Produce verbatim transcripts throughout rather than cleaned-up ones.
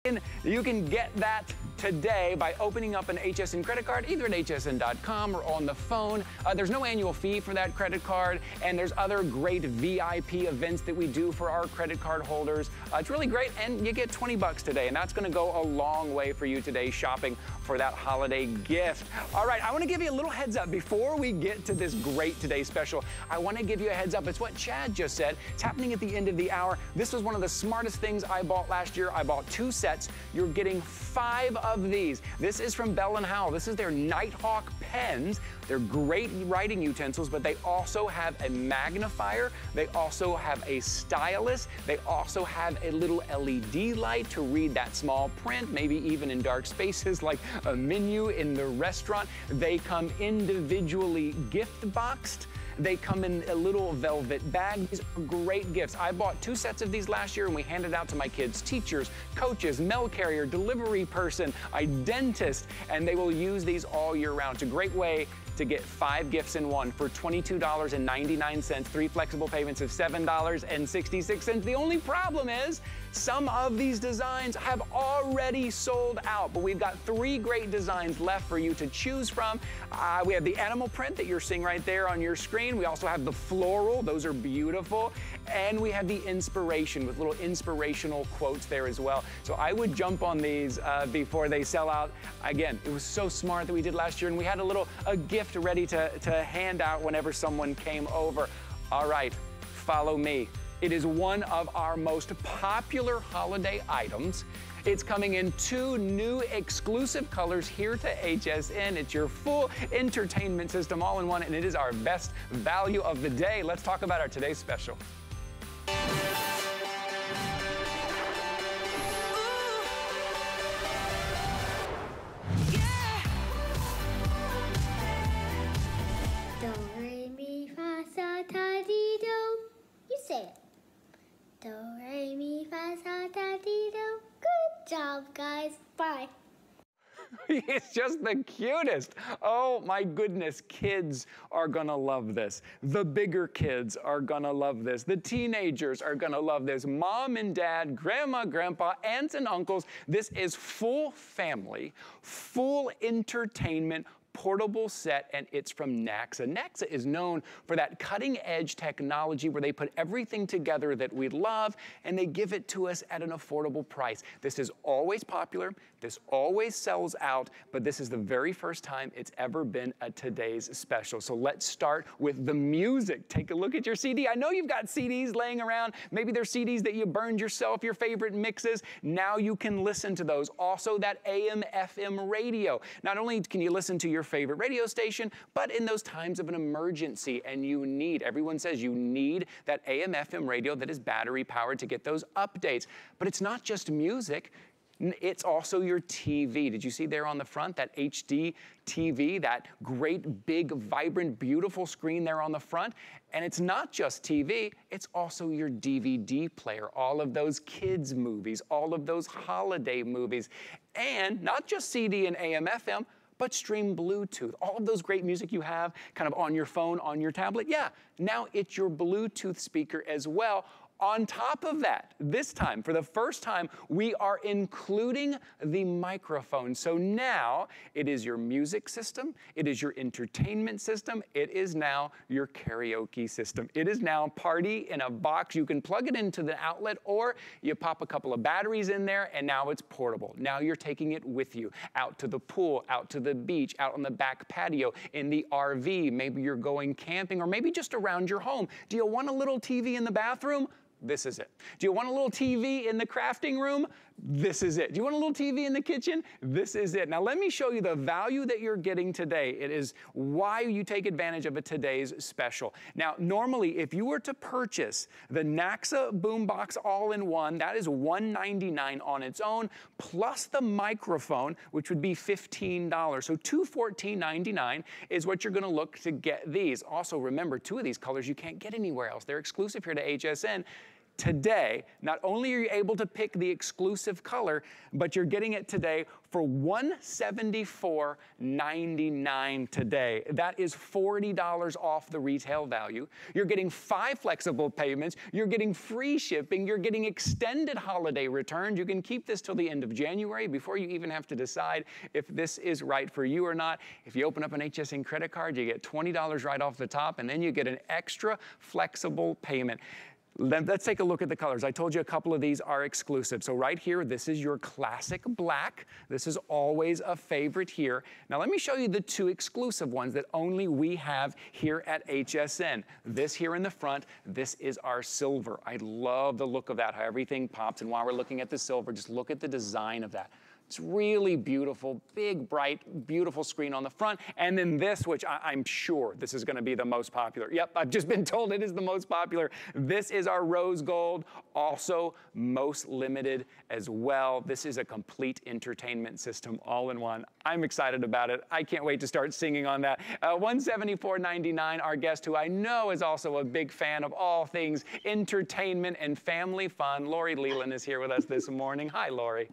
You can get that today by opening up an H S N credit card, either at H S N dot com or on the phone. Uh, there's no annual fee for that credit card, and there's other great V I P events that we do for our credit card holders. Uh, it's really great, and you get twenty bucks today, and that's gonna go a long way for you today shopping for that holiday gift. All right, I wanna give you a little heads up before we get to this great Today Special. I wanna give you a heads up. It's what Chad just said. It's happening at the end of the hour. This was one of the smartest things I bought last year. I bought two sets. You're getting five of these. This is from Bell and Howell. This is their Nighthawk pens. They're great writing utensils, but they also have a magnifier. They also have a stylus. They also have a little L E D light to read that small print, maybe even in dark spaces like a menu in the restaurant. They come individually gift boxed. They come in a little velvet bag. These are great gifts. I bought two sets of these last year, and we handed out to my kids' teachers, coaches, mail carrier, delivery person, a dentist, and they will use these all year round. It's a great way to get five gifts in one for twenty-two ninety-nine, three flexible payments of seven dollars and sixty-six cents. The only problem is some of these designs have already sold out, but we've got three great designs left for you to choose from. Uh, we have the animal print that you're seeing right there on your screen. We also have the floral. Those are beautiful. And we have the inspiration with little inspirational quotes there as well. So I would jump on these uh, before they sell out. Again, it was so smart that we did last year, and we had a little a gift ready to, to hand out whenever someone came over. All right, follow me. It is one of our most popular holiday items. It's coming in two new exclusive colors here to H S N. It's your full entertainment system all in one, and it is our best value of the day. Let's talk about our today's special. Do, re, mi, fa, sol, la, ti, do. Good job, guys. Bye. It's just the cutest. Oh my goodness, kids are gonna love this. The bigger kids are gonna love this. The teenagers are gonna love this. Mom and dad, grandma, grandpa, aunts and uncles. This is full family, full entertainment, portable set, and it's from Naxa. Naxa is known for that cutting edge technology where they put everything together that we love, and they give it to us at an affordable price. This is always popular. This always sells out, but this is the very first time it's ever been a Today's Special. So let's start with the music. Take a look at your C D. I know you've got C Ds laying around. Maybe they're C Ds that you burned yourself, your favorite mixes. Now you can listen to those. Also that A M F M radio. Not only can you listen to your favorite radio station, but in those times of an emergency and you need, everyone says you need that A M F M radio that is battery powered to get those updates. But it's not just music. It's also your T V. Did you see there on the front that H D T V, that great, big, vibrant, beautiful screen there on the front? And it's not just T V, it's also your D V D player, all of those kids movies, all of those holiday movies, and not just C D and A M F M, but stream Bluetooth. All of those great music you have kind of on your phone, on your tablet, yeah, now it's your Bluetooth speaker as well. On top of that, this time, for the first time, we are including the microphone. So now it is your music system, it is your entertainment system, it is now your karaoke system. It is now party in a box. You can plug it into the outlet, or you pop a couple of batteries in there, and now it's portable. Now you're taking it with you out to the pool, out to the beach, out on the back patio, in the R V. Maybe you're going camping, or maybe just around your home. Do you want a little T V in the bathroom? This is it. Do you want a little T V in the crafting room? This is it. Do you want a little T V in the kitchen? This is it. Now let me show you the value that you're getting today. It is why you take advantage of a Today's Special. Now normally if you were to purchase the Naxa Boombox all-in-one, that is one ninety-nine on its own, plus the microphone, which would be fifteen dollars. So two fourteen ninety-nine is what you're gonna look to get these. Also remember, two of these colors you can't get anywhere else. They're exclusive here to H S N. today, not only are you able to pick the exclusive color, but you're getting it today for one hundred seventy-four ninety-nine today. That is forty dollars off the retail value. You're getting five flexible payments. You're getting free shipping. You're getting extended holiday returns. You can keep this till the end of January before you even have to decide if this is right for you or not. If you open up an H S N credit card, you get twenty dollars right off the top, and then you get an extra flexible payment. Let's take a look at the colors. I told you a couple of these are exclusive. So right here, this is your classic black. This is always a favorite here. Now let me show you the two exclusive ones that only we have here at H S N. This here in the front, this is our silver. I love the look of that, how everything pops. And while we're looking at the silver, just look at the design of that. It's really beautiful, big, bright, beautiful screen on the front. And then this, which I, I'm sure this is gonna be the most popular. Yep, I've just been told it is the most popular. This is our rose gold, also most limited as well. This is a complete entertainment system all in one. I'm excited about it. I can't wait to start singing on that. Uh, one hundred seventy-four ninety-nine, our guest who I know is also a big fan of all things entertainment and family fun. Lori Leland is here with us this morning. Hi, Lori.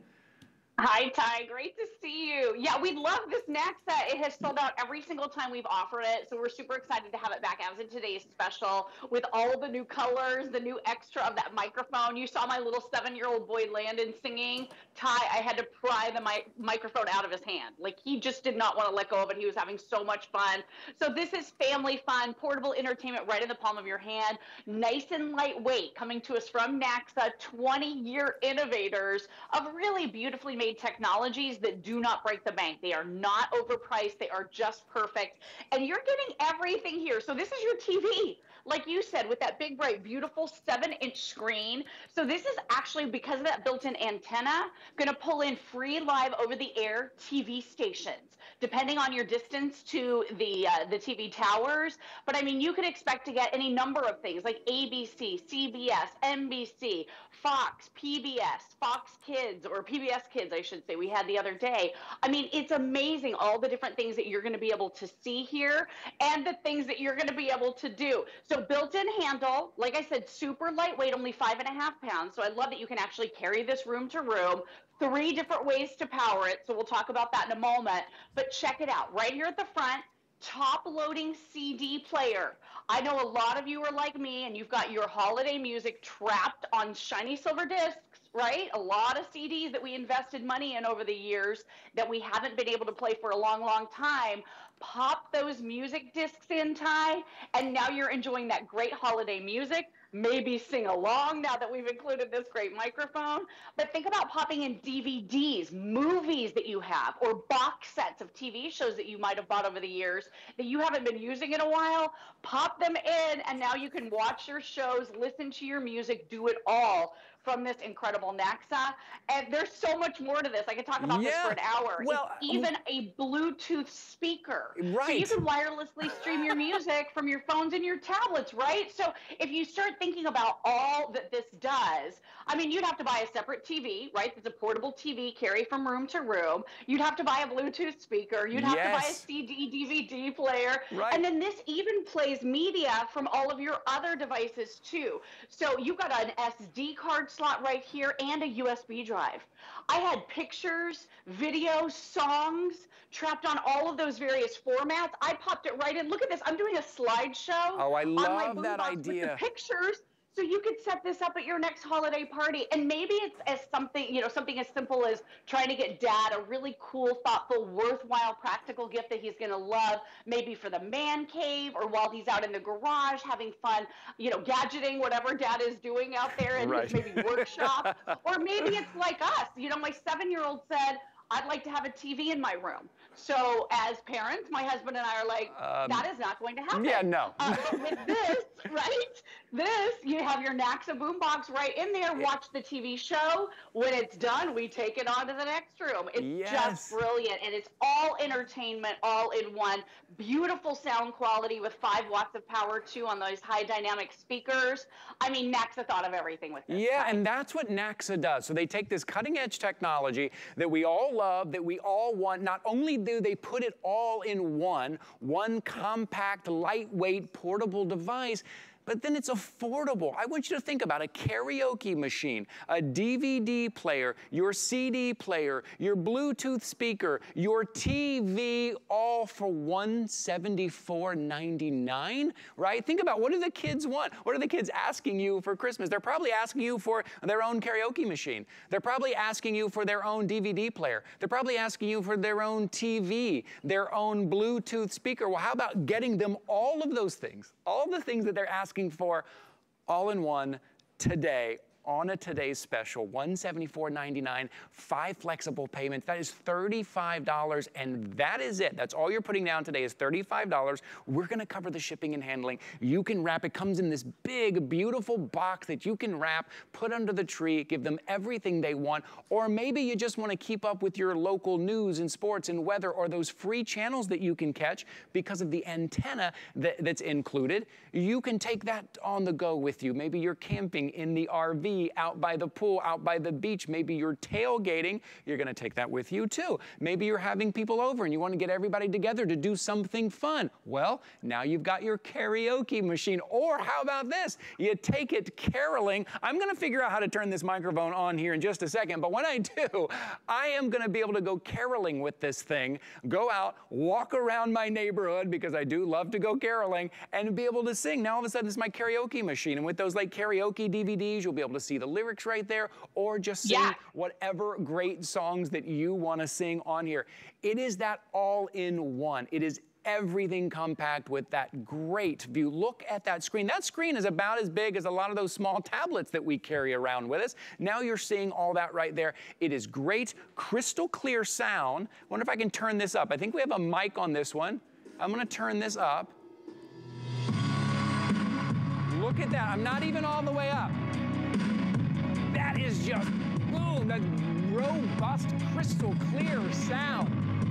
Hi, Ty. Great to see you. Yeah, we love this neck set. It has sold out every single time we've offered it, so we're super excited to have it back as in today's special with all the new colors, the new extra of that microphone. You saw my little seven-year-old boy Landon singing. Ty, I had to pry the mic microphone out of his hand. Like, he just did not want to let go of it. He was having so much fun. So this is family fun, portable entertainment right in the palm of your hand. Nice and lightweight, coming to us from NACSA, twenty-year innovators of really beautifully made technologies that do not break the bank. They are not overpriced. They are just perfect. And you're getting everything here. So this is your T V, like you said, with that big, bright, beautiful seven inch screen. So this is actually, because of that built-in antenna, going to pull in free live over-the-air T V stations, depending on your distance to the, uh, the T V towers. But I mean, you could expect to get any number of things like A B C, C B S, N B C, Fox, P B S, Fox Kids, or P B S Kids, I should say, we had the other day. I mean, it's amazing all the different things that you're going to be able to see here and the things that you're going to be able to do. So built-in handle, like I said, super lightweight, only five and a half pounds. So I love that you can actually carry this room to room. Three different ways to power it. So we'll talk about that in a moment. But check it out. Right here at the front, top-loading C D player. I know a lot of you are like me, and you've got your holiday music trapped on shiny silver discs, right? A lot of C Ds that we invested money in over the years that we haven't been able to play for a long, long time. Pop those music discs in, Ty, and now you're enjoying that great holiday music. Maybe sing along now that we've included this great microphone. But think about popping in D V Ds, movies that you have, or box sets of T V shows that you might have bought over the years that you haven't been using in a while. Pop them in, and now you can watch your shows, listen to your music, do it all from this incredible NACSA. And there's so much more to this. I could talk about yeah. this for an hour. Well, it's even a Bluetooth speaker. Right. So you can wirelessly stream your music from your phones and your tablets, right? So if you start thinking about all that this does, I mean, you'd have to buy a separate T V, right? It's a portable T V, carry from room to room. You'd have to buy a Bluetooth speaker. You'd have yes. to buy a C D, D V D player. Right. And then this even plays media from all of your other devices too. So you've got an S D card slot right here and a U S B drive. I had pictures, video, songs trapped on all of those various formats. I popped it right in. Look at this. I'm doing a slideshow. Oh, I love on my that boombox idea. with the pictures. So you could set this up at your next holiday party. And maybe it's as something, you know, something as simple as trying to get dad a really cool, thoughtful, worthwhile, practical gift that he's going to love, maybe for the man cave or while he's out in the garage having fun, you know, gadgeting, whatever dad is doing out there in right. his maybe workshop. Or maybe it's like us. You know, my seven-year-old said, I'd like to have a T V in my room. So as parents, my husband and I are like, um, that is not going to happen. Yeah, no. uh, but with this, right, this, you have your NACSA boombox right in there, watch the T V show. When it's done, we take it on to the next room. It's yes. just brilliant, and it's all entertainment, all in one. Beautiful sound quality with five watts of power, too, on those high dynamic speakers. I mean, NACSA thought of everything with this. Yeah, right? and that's what NACSA does. So they take this cutting-edge technology that we all love, that we all want. Not only do they put it all in one, one compact, lightweight, portable device, but then it's affordable. I want you to think about a karaoke machine, a D V D player, your C D player, your Bluetooth speaker, your T V, all for one hundred seventy-four ninety-nine, right? Think about, what do the kids want? What are the kids asking you for Christmas? They're probably asking you for their own karaoke machine. They're probably asking you for their own D V D player. They're probably asking you for their own T V, their own Bluetooth speaker. Well, how about getting them all of those things, all the things that they're asking for, all in one today on a today's special, one hundred seventy-four ninety-nine, five flexible payments. That is thirty-five dollars, and that is it. That's all you're putting down today is thirty-five dollars. We're gonna cover the shipping and handling. You can wrap, it comes in this big, beautiful box that you can wrap, put under the tree, give them everything they want, or maybe you just wanna keep up with your local news and sports and weather, or those free channels that you can catch because of the antenna that, that's included. You can take that on the go with you. Maybe you're camping in the R V, out by the pool, out by the beach. Maybe you're tailgating. You're going to take that with you too. Maybe you're having people over and you want to get everybody together to do something fun. Well, now you've got your karaoke machine. Or how about this? You take it caroling. I'm going to figure out how to turn this microphone on here in just a second, but when I do, I am going to be able to go caroling with this thing, go out, walk around my neighborhood, because I do love to go caroling, and be able to sing. Now all of a sudden it's my karaoke machine, and with those like karaoke D V Ds, you'll be able to see the lyrics right there, or just sing Yeah. whatever great songs that you want to sing on here. It is that all-in-one. It is everything compact with that great view. Look at that screen. That screen is about as big as a lot of those small tablets that we carry around with us. Now you're seeing all that right there. It is great, crystal clear sound. Wonder if I can turn this up. I think we have a mic on this one. I'm going to turn this up. Look at that. I'm not even all the way up. That is just, boom, that robust, crystal clear sound.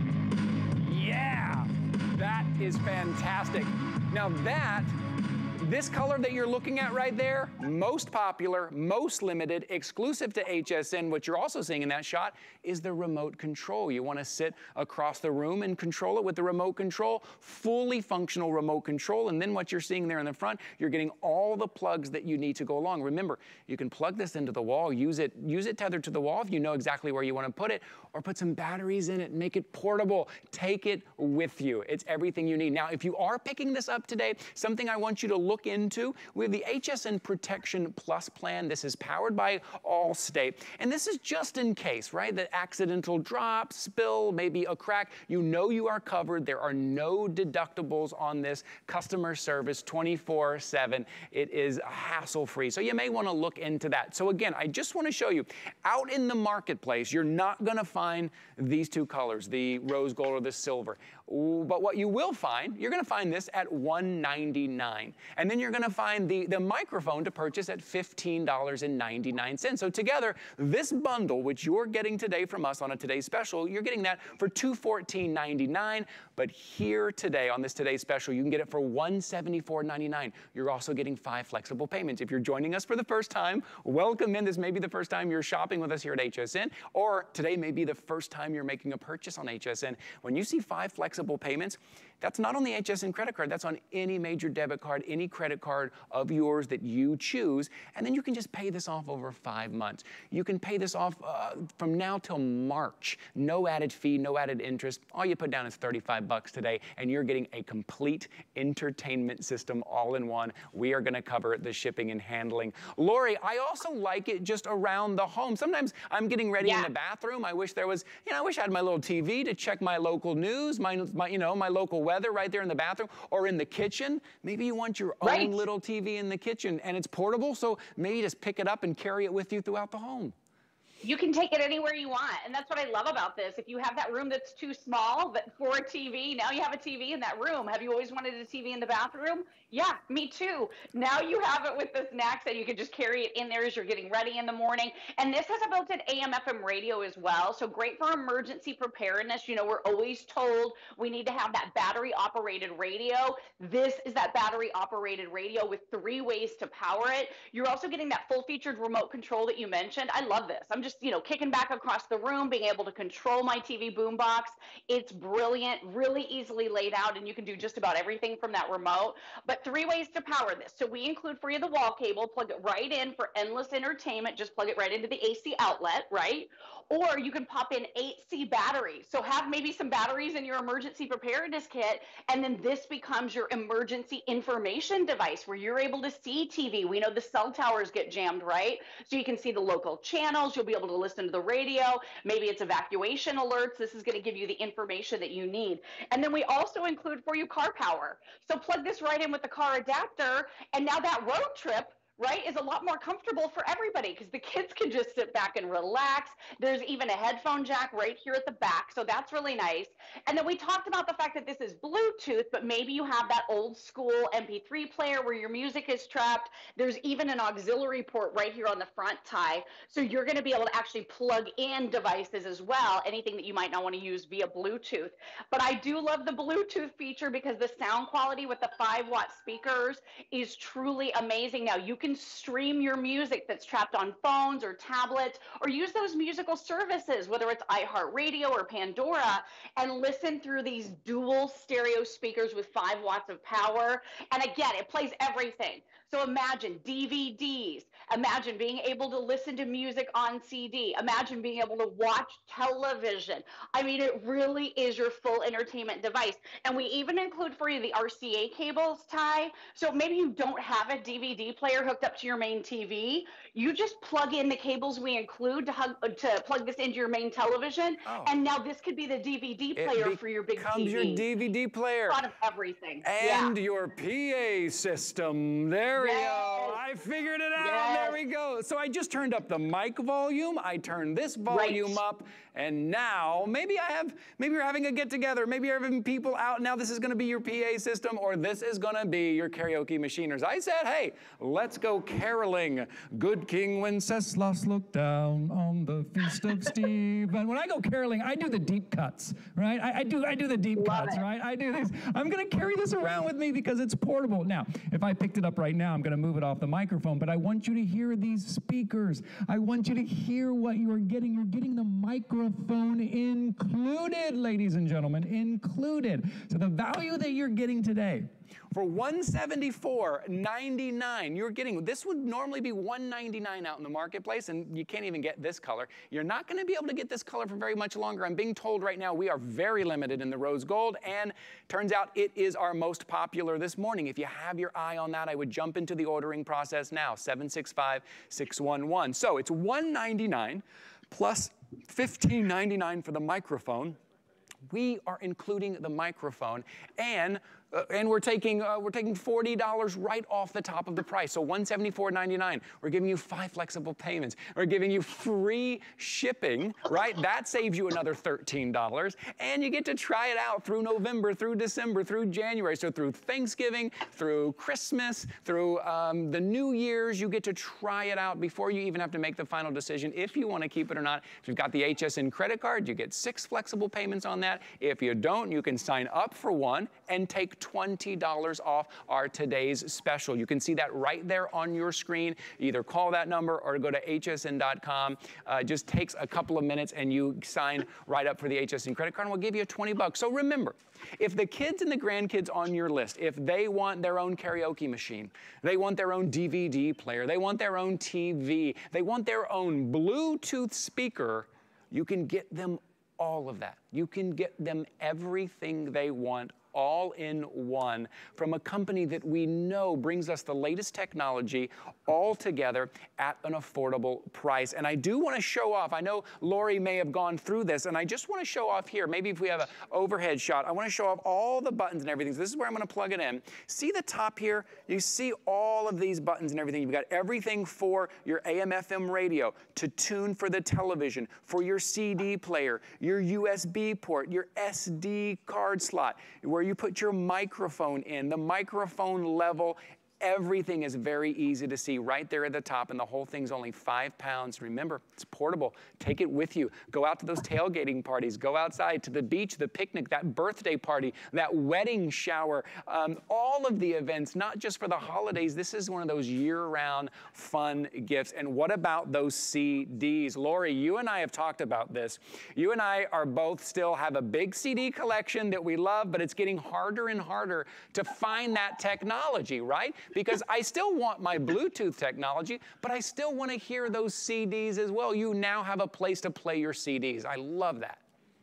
Yeah, that is fantastic. Now that, this color that you're looking at right there, most popular, most limited, exclusive to H S N, what you're also seeing in that shot is the remote control. You want to sit across the room and control it with the remote control, fully functional remote control, and then what you're seeing there in the front, you're getting all the plugs that you need to go along. Remember, you can plug this into the wall, use it, use it tethered to the wall if you know exactly where you want to put it, or put some batteries in it, make it portable. Take it with you. It's everything you need. Now, if you are picking this up today, something I want you to look into, we have the H S N Protection Plus plan. This is powered by Allstate, and this is just in case, right? That accidental drop, spill, maybe a crack, you know you are covered. There are no deductibles on this. Customer service twenty-four seven. It is hassle-free, so you may want to look into that. So again, I just want to show you, out in the marketplace, you're not going to find these two colors, the rose gold or the silver. But what you will find, you're going to find this at one ninety-nine, and then you're going to find the, the microphone to purchase at fifteen ninety-nine. So together, this bundle, which you're getting today from us on a Today's Special, you're getting that for two fourteen ninety-nine. But here today, on this Today's Special, you can get it for one seventy-four ninety-nine. You're also getting five flexible payments. If you're joining us for the first time, welcome in. This may be the first time you're shopping with us here at H S N, or today may be the first time you're making a purchase on H S N. When you see five flexible payments, that's not on the H S N credit card. That's on any major debit card, any credit card of yours that you choose. And then you can just pay this off over five months. You can pay this off uh, from now till March. No added fee, no added interest. All you put down is thirty-five bucks today, and you're getting a complete entertainment system all in one. We are going to cover the shipping and handling. Lori, I also like it just around the home. Sometimes I'm getting ready yeah. in the bathroom. I wish there was, you know, I wish I had my little T V to check my local news, my, my you know, my local weather right there in the bathroom, or in the kitchen. Maybe you want your right. own little T V in the kitchen, and it's portable, so maybe just pick it up and carry it with you throughout the home. You can take it anywhere you want. And that's what I love about this. If you have that room that's too small but for a T V, now you have a T V in that room. Have you always wanted a T V in the bathroom? Yeah, me too. Now you have it with this N A C S A. You can just carry it in there as you're getting ready in the morning. And this has a built-in A M F M radio as well. So great for emergency preparedness. You know, we're always told we need to have that battery-operated radio. This is that battery-operated radio with three ways to power it. You're also getting that full-featured remote control that you mentioned. I love this. I'm just just, you know, kicking back across the room, being able to control my T V boombox. It's brilliant, really easily laid out, and you can do just about everything from that remote. But three ways to power this. So we include for you the wall cable, plug it right in for endless entertainment, just plug it right into the A C outlet, right? Or you can pop in eight C batteries. So have maybe some batteries in your emergency preparedness kit, and then this becomes your emergency information device where you're able to see T V. We know the cell towers get jammed, right? So you can see the local channels. You'll be able to listen to the radio. Maybe it's evacuation alerts. This is going to give you the information that you need. And then we also include for you car power. So plug this right in with the car adapter, and now that road trip, right, is a lot more comfortable for everybody because the kids can just sit back and relax. There's even a headphone jack right here at the back, so that's really nice. And then we talked about the fact that this is Bluetooth, but maybe you have that old school M P three player where your music is trapped. There's even an auxiliary port right here on the front, Ty. So you're going to be able to actually plug in devices as well, anything that you might not want to use via Bluetooth. But I do love the Bluetooth feature because the sound quality with the five watt speakers is truly amazing. Now you can stream your music that's trapped on phones or tablets, or use those musical services, whether it's iHeartRadio or Pandora, and listen through these dual stereo speakers with five watts of power. And again, it plays everything. So imagine D V Ds, imagine being able to listen to music on C D, imagine being able to watch television. I mean, it really is your full entertainment device. And we even include for you the R C A cables, Ty. So maybe you don't have a D V D player hooked up to your main T V. You just plug in the cables we include to, hug, to plug this into your main television. Oh. And now this could be the D V D player for your big T V. It becomes your D V D player. A lot of everything. And yeah. your P A system. There yes. we go. I figured it out. Yes. There we go. So I just turned up the mic volume. I turned this volume right. up. And now maybe I have, maybe you're having a get together. Maybe you're having people out. Now this is going to be your P A system, or this is going to be your karaoke machine. As I said, hey, let's go caroling. Good King Wenceslas looked down on the feast of Stephen. When I go caroling, I do the deep cuts, right? I, I do I do the deep Love cuts, it. right? I do this. I'm going to carry this around with me because it's portable. Now, if I picked it up right now, I'm going to move it off the microphone, but I want you to hear these speakers. I want you to hear what you are getting. You're getting the microphone included, ladies and gentlemen, included. So the value that you're getting today, for one hundred seventy-four ninety-nine, you're getting, this would normally be one ninety-nine out in the marketplace, and you can't even get this color. You're not going to be able to get this color for very much longer. I'm being told right now we are very limited in the rose gold, and turns out it is our most popular this morning. If you have your eye on that, I would jump into the ordering process now, seven six five, six one one. So it's one ninety-nine plus fifteen ninety-nine for the microphone. We are including the microphone, and Uh, and we're taking uh, we're taking forty dollars right off the top of the price. So one hundred seventy-four ninety-nine. We're giving you five flexible payments. We're giving you free shipping, right? That saves you another thirteen dollars. And you get to try it out through November, through December, through January. So through Thanksgiving, through Christmas, through um, the New Year's, you get to try it out before you even have to make the final decision if you want to keep it or not. If you've got the H S N credit card, you get six flexible payments on that. If you don't, you can sign up for one and take twenty dollars off our today's special. You can see that right there on your screen. Either call that number or go to H S N dot com. Uh, it just takes a couple of minutes and you sign right up for the H S N credit card, and we'll give you twenty bucks. So remember, if the kids and the grandkids on your list, if they want their own karaoke machine, they want their own D V D player, they want their own T V, they want their own Bluetooth speaker, you can get them all of that. You can get them everything they want, all in one, from a company that we know brings us the latest technology all together at an affordable price. And I do want to show off, I know Lori may have gone through this, and I just want to show off here, maybe if we have an overhead shot, I want to show off all the buttons and everything. So this is where I'm going to plug it in. See the top here? You see all of these buttons and everything. You've got everything for your A M F M radio, to tune for the television, for your C D player, your U S B port, your S D card slot, where you put your microphone in, the microphone level, Everything is very easy to see right there at the top, and the whole thing's only five pounds. Remember, it's portable. Take it with you. Go out to those tailgating parties. Go outside to the beach, the picnic, that birthday party, that wedding shower, um, all of the events, not just for the holidays. This is one of those year-round fun gifts. And what about those C Ds? Lori, you and I have talked about this. You and I are both still have a big C D collection that we love, but it's getting harder and harder to find that technology, right? Because I still want my Bluetooth technology, but I still want to hear those C Ds as well. You now have a place to play your C Ds. I love that.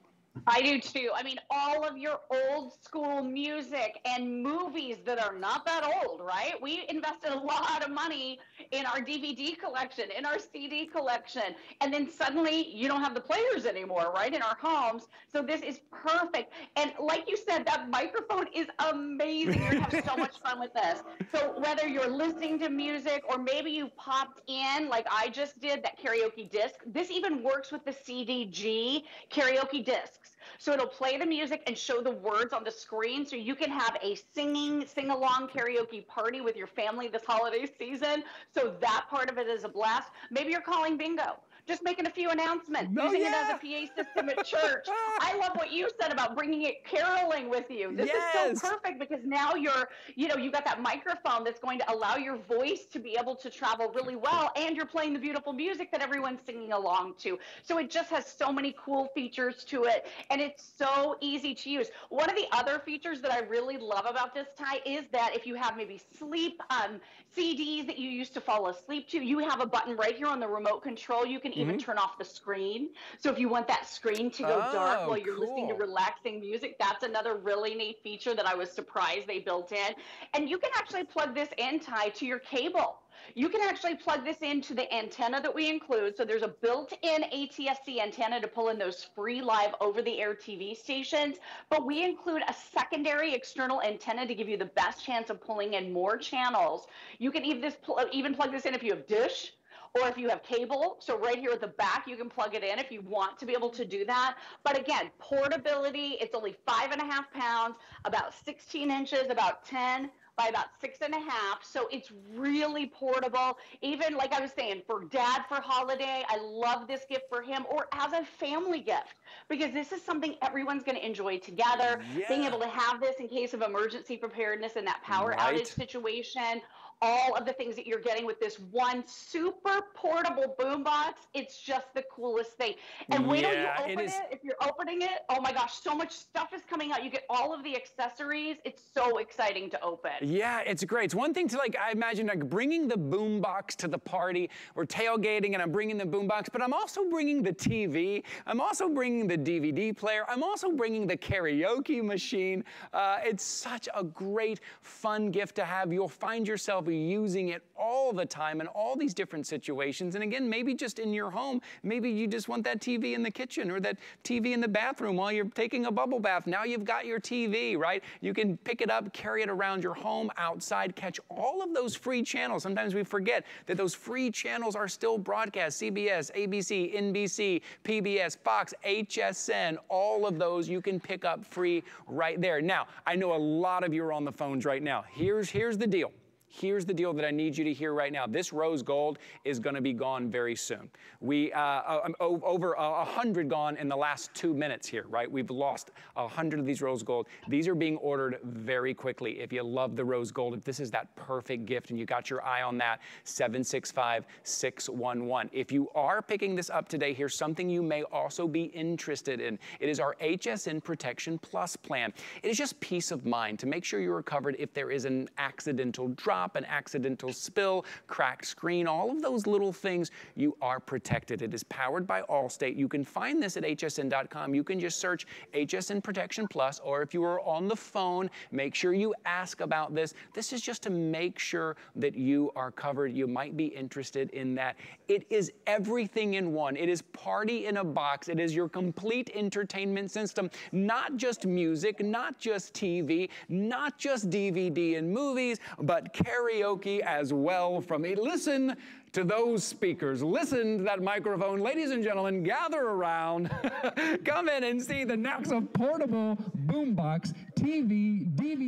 I do too. I mean, all of your old school music and movies that are not that old, right? We invested a lot of money in our D V D collection, in our C D collection, and then suddenly you don't have the players anymore, right, in our homes. So this is perfect. And like you said, that microphone is amazing. You're gonna have so much fun with this. So whether you're listening to music or maybe you popped in, like I just did, that karaoke disc, this even works with the C D G karaoke discs. So it'll play the music and show the words on the screen, so you can have a singing, sing-along karaoke party with your family this holiday season. So that part of it is a blast. Maybe you're calling bingo, just making a few announcements, oh, using yeah. it as a P A system at church. I love what you said about bringing it caroling with you. This yes. is so perfect because now you're, you know, you got that microphone that's going to allow your voice to be able to travel really well, and you're playing the beautiful music that everyone's singing along to. So it just has so many cool features to it, and it's so easy to use. One of the other features that I really love about this, Ty, is that if you have maybe sleep um, C Ds that you used to fall asleep to, you have a button right here on the remote control. You can even mm-hmm. turn off the screen. So if you want that screen to go oh, dark while you're cool. listening to relaxing music, that's another really neat feature that I was surprised they built in. And you can actually plug this in, Ty, to your cable. You can actually plug this into the antenna that we include. So there's a built-in A T S C antenna to pull in those free live over-the-air T V stations, but we include a secondary external antenna to give you the best chance of pulling in more channels. You can even, this, even plug this in if you have Dish, or if you have cable. So right here at the back, you can plug it in if you want to be able to do that. But again, portability, it's only five and a half pounds, about sixteen inches, about ten by about six and a half. So it's really portable. Even like I was saying, for dad for holiday, I love this gift for him, or as a family gift, because this is something everyone's going to enjoy together. Yeah. Being able to have this in case of emergency preparedness in that power right. outage situation. All of the things that you're getting with this one super portable boombox, it's just the coolest thing. And wait till yeah, you open it, it. If you're opening it, oh my gosh, so much stuff is coming out. You get all of the accessories. It's so exciting to open. Yeah, it's great. It's one thing to, like, I imagine like bringing the boombox to the party. We're tailgating and I'm bringing the boombox, but I'm also bringing the T V. I'm also bringing the D V D player. I'm also bringing the karaoke machine. Uh, it's such a great, fun gift to have. You'll find yourself using it all the time in all these different situations. And again, maybe just in your home, maybe you just want that T V in the kitchen or that T V in the bathroom while you're taking a bubble bath. Now you've got your T V, right? You can pick it up, carry it around your home, outside, catch all of those free channels. Sometimes we forget that those free channels are still broadcast. C B S, A B C, N B C, P B S, Fox, H S N, all of those you can pick up free right there. Now, I know a lot of you are on the phones right now. Here's, here's the deal. Here's the deal that I need you to hear right now. This rose gold is going to be gone very soon. We, uh, uh, over a hundred gone in the last two minutes here, right? We've lost a hundred of these rose gold. These are being ordered very quickly. If you love the rose gold, if this is that perfect gift and you got your eye on that, seven six five, six one one. If you are picking this up today, here's something you may also be interested in. It is our H S N Protection Plus plan. It is just peace of mind to make sure you're covered if there is an accidental drop, an accidental spill, cracked screen, all of those little things, you are protected. It is powered by Allstate. You can find this at H S N dot com. You can just search H S N Protection Plus, or if you are on the phone, make sure you ask about this. This is just to make sure that you are covered. You might be interested in that. It is everything in one. It is party in a box. It is your complete entertainment system, not just music, not just T V, not just D V D and movies, but karaoke as well from a listen to those speakers. Listen to that microphone. Ladies and gentlemen, gather around. Come in and see the N A C S A portable boombox, T V, D V D,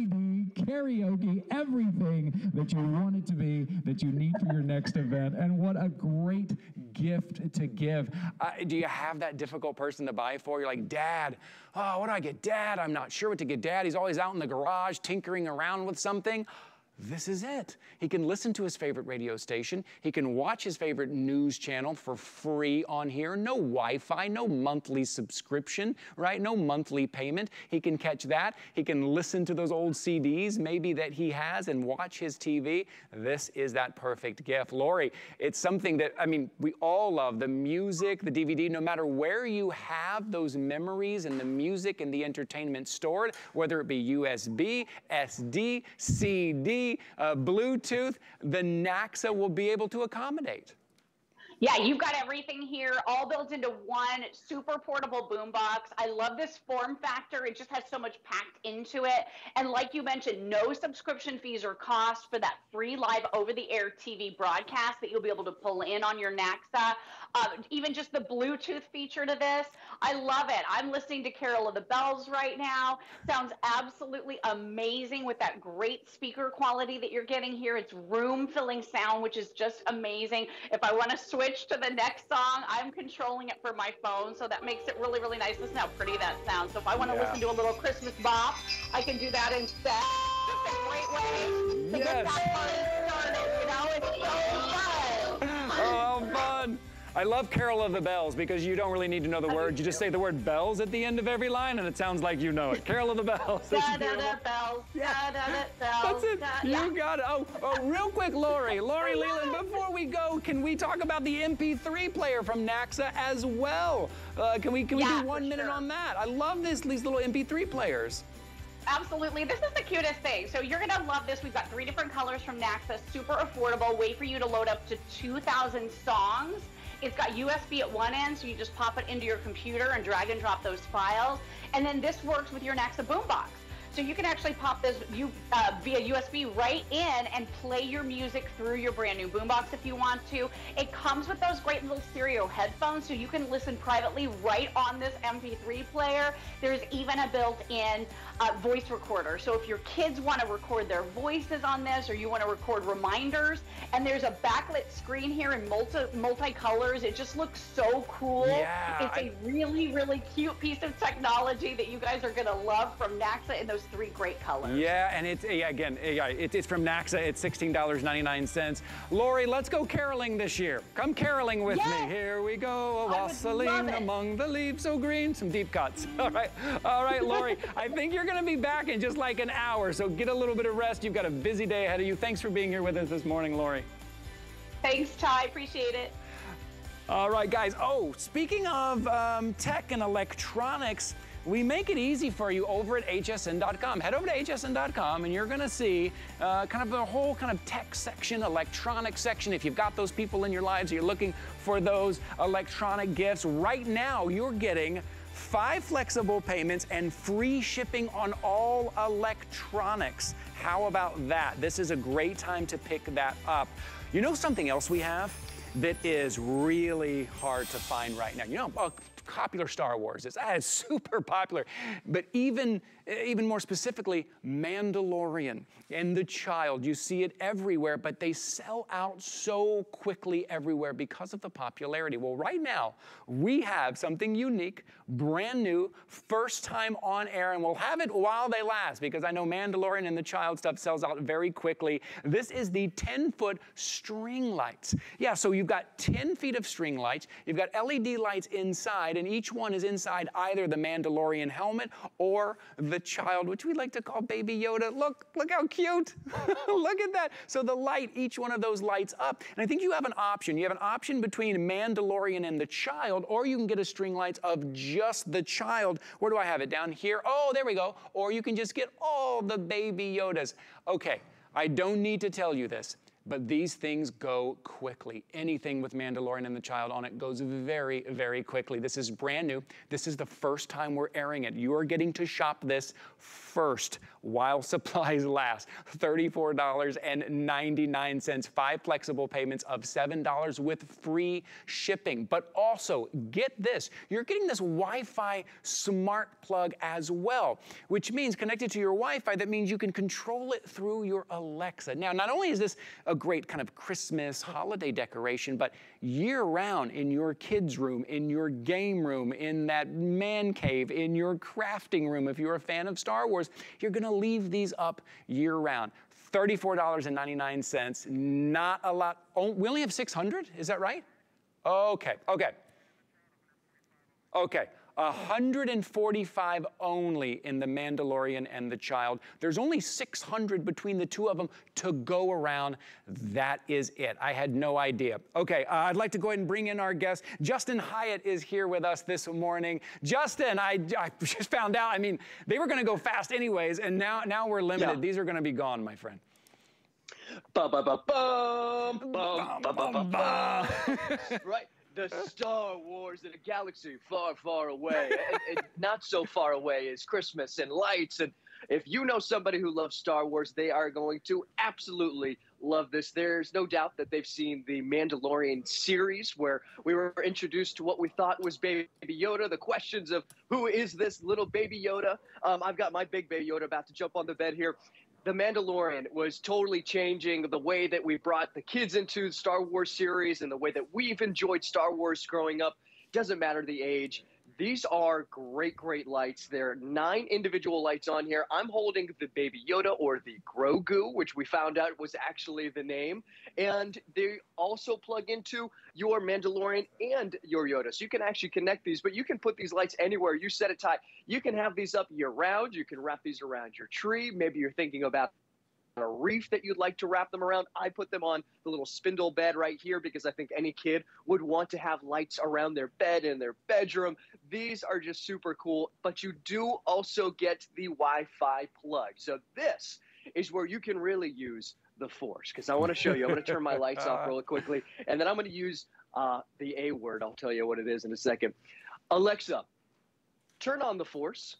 karaoke, everything that you want it to be, that you need for your next event. And what a great gift to give. Uh, do you have that difficult person to buy for? You're like, Dad, oh, what do I get Dad? I'm not sure what to get Dad. He's always out in the garage tinkering around with something. This is it. He can listen to his favorite radio station. He can watch his favorite news channel for free on here. No Wi-Fi, no monthly subscription, right? No monthly payment. He can catch that. He can listen to those old C Ds maybe that he has and watch his T V. This is that perfect gift. Lori, it's something that, I mean, we all love. The music, the D V D, no matter where you have those memories and the music and the entertainment stored, whether it be U S B, S D, C D, Uh, Bluetooth, the Naxa will be able to accommodate. Yeah, you've got everything here, all built into one super portable boombox. I love this form factor. It just has so much packed into it. And like you mentioned, no subscription fees or cost for that free live over-the-air T V broadcast that you'll be able to pull in on your Naxa. Uh, even just the Bluetooth feature to this, I love it. I'm listening to Carol of the Bells right now. Sounds absolutely amazing with that great speaker quality that you're getting here. It's room-filling sound, which is just amazing. If I want to switch to the next song, I'm controlling it from my phone, so that makes it really, really nice. Listen how pretty that sounds. So if I want to Yeah. listen to a little Christmas bop, I can do that instead. Just a great way to Yes. get that party started, you know? It's so fun. Oh, fun. I love Carol of the Bells because you don't really need to know the words. You just say the word bells at the end of every line and it sounds like you know it. Carol of the Bells. Da da da bells. Da da da bells. That's it. Da, You yeah. got it. Oh, oh, real quick, Lori. Lori Leland, before we go, can we talk about the M P three player from Naxa as well? Uh, can we, can we Yeah, do one for minute sure. on that? I love this, these little M P three players. Absolutely. This is the cutest thing. So you're going to love this. We've got three different colors from Naxa. Super affordable. Way for you to load up to two thousand songs. It's got U S B at one end, so you just pop it into your computer and drag and drop those files. And then this works with your Naxa boombox. So you can actually pop this you, uh, via U S B right in and play your music through your brand new boombox if you want to. It comes with those great little stereo headphones, so you can listen privately right on this M P three player. There's even a built-in uh, voice recorder. So if your kids want to record their voices on this, or you want to record reminders, and there's a backlit screen here in multi multicolors. It just looks so cool. Yeah, it's I- a really, really cute piece of technology that you guys are going to love from Naxa in those three great colors. Yeah, and it's, yeah, again, yeah, it, it's from Naxa. It's sixteen ninety-nine. Lori, let's go caroling this year. Come caroling with Yes. me. Here we go, a I would wassailing love it. among the leaves so green. Some deep cuts. All right, all right, Lori. I think you're going to be back in just like an hour, so get a little bit of rest. You've got a busy day ahead of you. Thanks for being here with us this morning, Lori. Thanks, Ty. Appreciate it. All right, guys. Oh, speaking of um, tech and electronics, we make it easy for you over at H S N dot com. Head over to H S N dot com and you're gonna see uh, kind of the whole kind of tech section, electronic section. If you've got those people in your lives, you're looking for those electronic gifts. Right now, you're getting five flexible payments and free shipping on all electronics. How about that? This is a great time to pick that up. You know something else we have that is really hard to find right now? You know, uh, popular Star Wars is, ah, it's super popular, but even, even more specifically, Mandalorian and The Child. You see it everywhere, but they sell out so quickly everywhere because of the popularity. Well, right now, we have something unique, brand new, first time on air, and we'll have it while they last because I know Mandalorian and The Child stuff sells out very quickly. This is the ten foot string lights. Yeah, so you've got ten feet of string lights, you've got L E D lights inside, and each one is inside either the Mandalorian helmet or The Child, which we like to call Baby Yoda. Look, look how cute. Look at that. So the light, each one of those lights up. And I think you have an option. You have an option between Mandalorian and The Child, or you can get a string lights of just The Child. Where do I have it? Down here? Oh, there we go. Or you can just get all the Baby Yodas. Okay, I don't need to tell you this. but these things go quickly. Anything with Mandalorian and the Child on it goes very, very quickly. This is brand new. This is the first time we're airing it. You are getting to shop this first while supplies last. thirty-four ninety-nine, five flexible payments of seven dollars with free shipping. But also, get this, you're getting this Wi-Fi smart plug as well, which means connected to your Wi-Fi, that means you can control it through your Alexa. Now, not only is this a great kind of Christmas holiday decoration, but year-round in your kids' room, in your game room, in that man cave, in your crafting room, if you're a fan of Star Wars, you're gonna leave these up year-round. thirty-four ninety-nine, not a lot. Oh, we only have six hundred, is that right? Okay, okay. Okay, one hundred forty-five only in The Mandalorian and the Child. There's only six hundred between the two of them to go around. That is it. I had no idea. Okay, uh, I'd like to go ahead and bring in our guest. Justin Hyatt is here with us this morning. Justin, I, I just found out, I mean, they were gonna go fast anyways, and now, now we're limited. Yeah. These are gonna be gone, my friend. Ba-ba-ba-bum, bum, ba-ba-ba-bum. Right. The Star Wars in a galaxy far, far away. and, and not so far away is Christmas and lights. And if you know somebody who loves Star Wars, they are going to absolutely love this. There's no doubt that they've seen the Mandalorian series, where we were introduced to what we thought was Baby Yoda, the questions of who is this little Baby Yoda? Um, I've got my big Baby Yoda about to jump on the bed here. The Mandalorian was totally changing the way that we brought the kids into the Star Wars series and the way that we've enjoyed Star Wars growing up. Doesn't matter the age. These are great, great lights. There are nine individual lights on here. I'm holding the Baby Yoda, or the Grogu, which we found out was actually the name. And they also plug into your Mandalorian and your Yoda. So you can actually connect these, but you can put these lights anywhere. You set it tight. You can have these up year-round. You can wrap these around your tree. Maybe you're thinking about a reef that you'd like to wrap them around. I put them on the little spindle bed right here because I think any kid would want to have lights around their bed in their bedroom. These are just super cool, but you do also get the Wi-Fi plug. So this is where you can really use the Force, because I want to show you. I'm going to turn my lights off really quickly, and then I'm going to use uh, the A word. I'll tell you what it is in a second. Alexa, turn on the Force.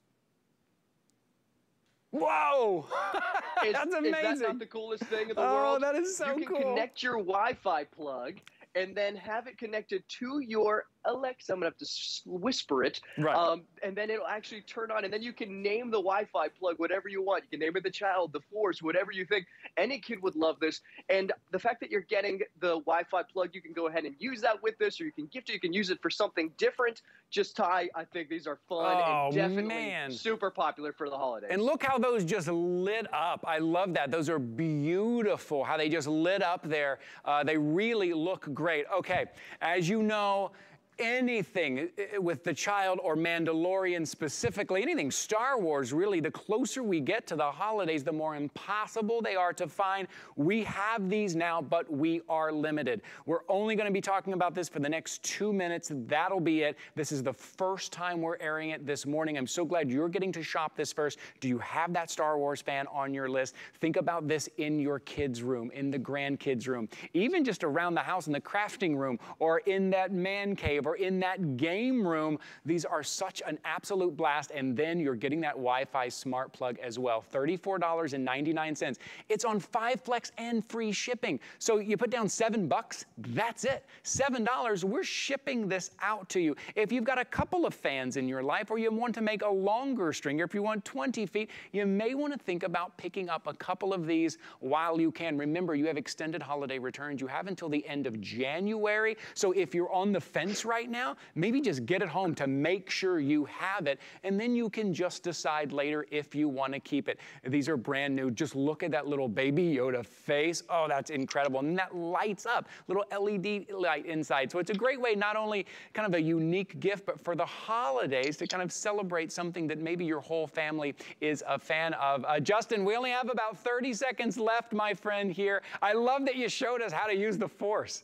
Whoa! Is, That's amazing. Is that not the coolest thing in the oh, world? Oh, that is so cool. You can cool. connect your Wi-Fi plug and then have it connected to your Alexa. I'm going to have to whisper it. Right. Um, and then it'll actually turn on. And then you can name the Wi-Fi plug whatever you want. You can name it the Child, the Force, whatever you think. Any kid would love this. And the fact that you're getting the Wi-Fi plug, you can go ahead and use that with this, or you can gift it. You can use it for something different. Just Ty, I think these are fun oh, and definitely man. super popular for the holidays. And look how those just lit up. I love that. Those are beautiful, how they just lit up there. Uh, they really look great. Okay, as you know, anything with the Child or Mandalorian specifically, anything Star Wars, really, the closer we get to the holidays, the more impossible they are to find. We have these now, but we are limited. We're only going to be talking about this for the next two minutes. That'll be it. This is the first time we're airing it this morning. I'm so glad you're getting to shop this first. Do you have that Star Wars fan on your list? Think about this in your kids' room, in the grandkids' room, even just around the house in the crafting room, or in that man cave, or in that game room. These are such an absolute blast. And then you're getting that Wi-Fi smart plug as well. thirty-four ninety-nine. It's on five flex and free shipping. So you put down seven bucks, that's it. Seven dollars, we're shipping this out to you. If you've got a couple of fans in your life, or you want to make a longer stringer, if you want twenty feet, you may want to think about picking up a couple of these while you can. Remember, you have extended holiday returns. You have until the end of January. So if you're on the fence right now, maybe just get it home to make sure you have it, and then you can just decide later if you want to keep it. These are brand new. Just look at that little Baby Yoda face. Oh, that's incredible. And that lights up, little L E D light inside. So it's a great way, not only kind of a unique gift, but for the holidays to kind of celebrate something that maybe your whole family is a fan of. Uh, Justin, we only have about thirty seconds left, my friend, here. I love that you showed us how to use the Force.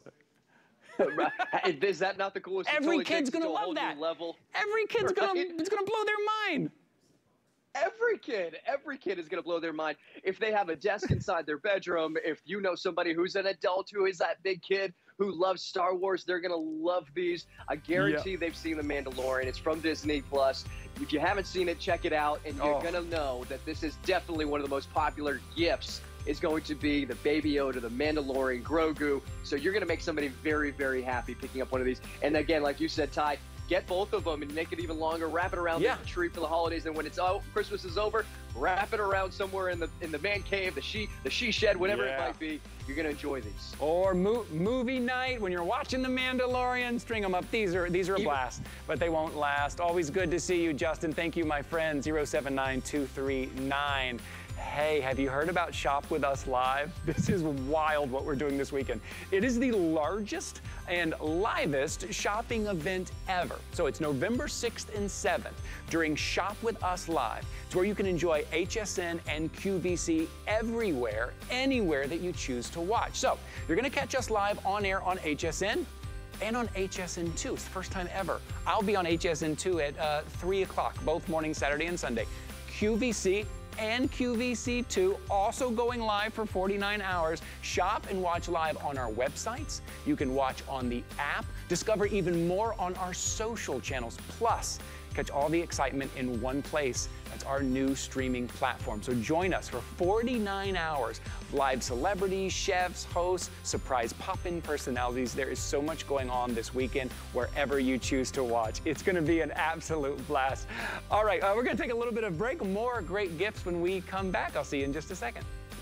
Is that not the coolest? Every kid's gonna love that. Level. Every kid's right? gonna, it's gonna blow their mind. Every kid, every kid is going to blow their mind if they have a desk inside their bedroom. If you know somebody who's an adult who is that big kid who loves Star Wars, they're going to love these. I guarantee yep. they've seen The Mandalorian. It's from Disney Plus. If you haven't seen it, check it out, and you're oh. going to know that this is definitely one of the most popular gifts is going to be the Baby Yoda, the Mandalorian, Grogu. So you're going to make somebody very, very happy picking up one of these. And again, like you said, Ty, get both of them and make it even longer. Wrap it around yeah. the tree for the holidays, and when it's oh, Christmas is over, wrap it around somewhere in the in the man cave, the she the she shed, whatever yeah. it might be. You're gonna enjoy these. Or mo movie night when you're watching The Mandalorian, string them up. These are these are a even blast, but they won't last. Always good to see you, Justin. Thank you, my friend. zero seven nine two three nine. Hey, have you heard about Shop With Us Live? This is wild what we're doing this weekend. It is the largest and livest shopping event ever. So it's November sixth and seventh during Shop With Us Live. It's where you can enjoy H S N and Q V C everywhere, anywhere that you choose to watch. So you're gonna catch us live on air on H S N and on H S N two. It's the first time ever. I'll be on H S N two at uh, three o'clock, both mornings, Saturday and Sunday. Q V C and Q V C two also going live for forty-nine hours. Shop and watch live on our websites. You can watch on the app. Discover even more on our social channels. Plus, catch all the excitement in one place. That's our new streaming platform. So join us for forty-nine hours. Live celebrities, chefs, hosts, surprise pop-in personalities. There is so much going on this weekend wherever you choose to watch. It's going to be an absolute blast. All right, uh, we're going to take a little bit of break. More great gifts when we come back. I'll see you in just a second.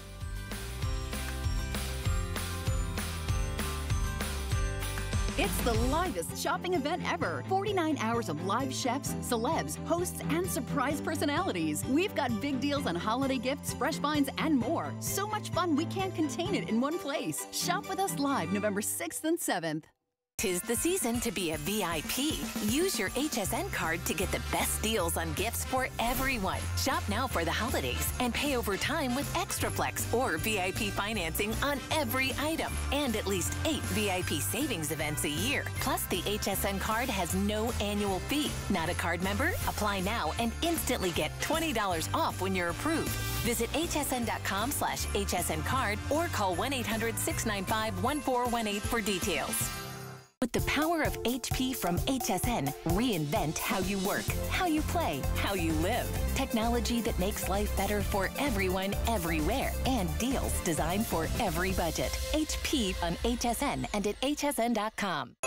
It's the livest shopping event ever. forty-nine hours of live chefs, celebs, hosts, and surprise personalities. We've got big deals on holiday gifts, fresh finds, and more. So much fun we can't contain it in one place. Shop with us live November sixth and seventh. Tis the season to be a V I P. Use your H S N card to get the best deals on gifts for everyone. Shop now for the holidays and pay over time with ExtraFlex or V I P financing on every item. And at least eight V I P savings events a year. Plus, the H S N card has no annual fee. Not a card member? Apply now and instantly get twenty dollars off when you're approved. Visit H S N dot com slash H S N card or call one eight hundred, six nine five, one four one eight for details. With the power of H P from H S N, reinvent how you work, how you play, how you live. Technology that makes life better for everyone, everywhere, and deals designed for every budget. H P on H S N and at H S N dot com.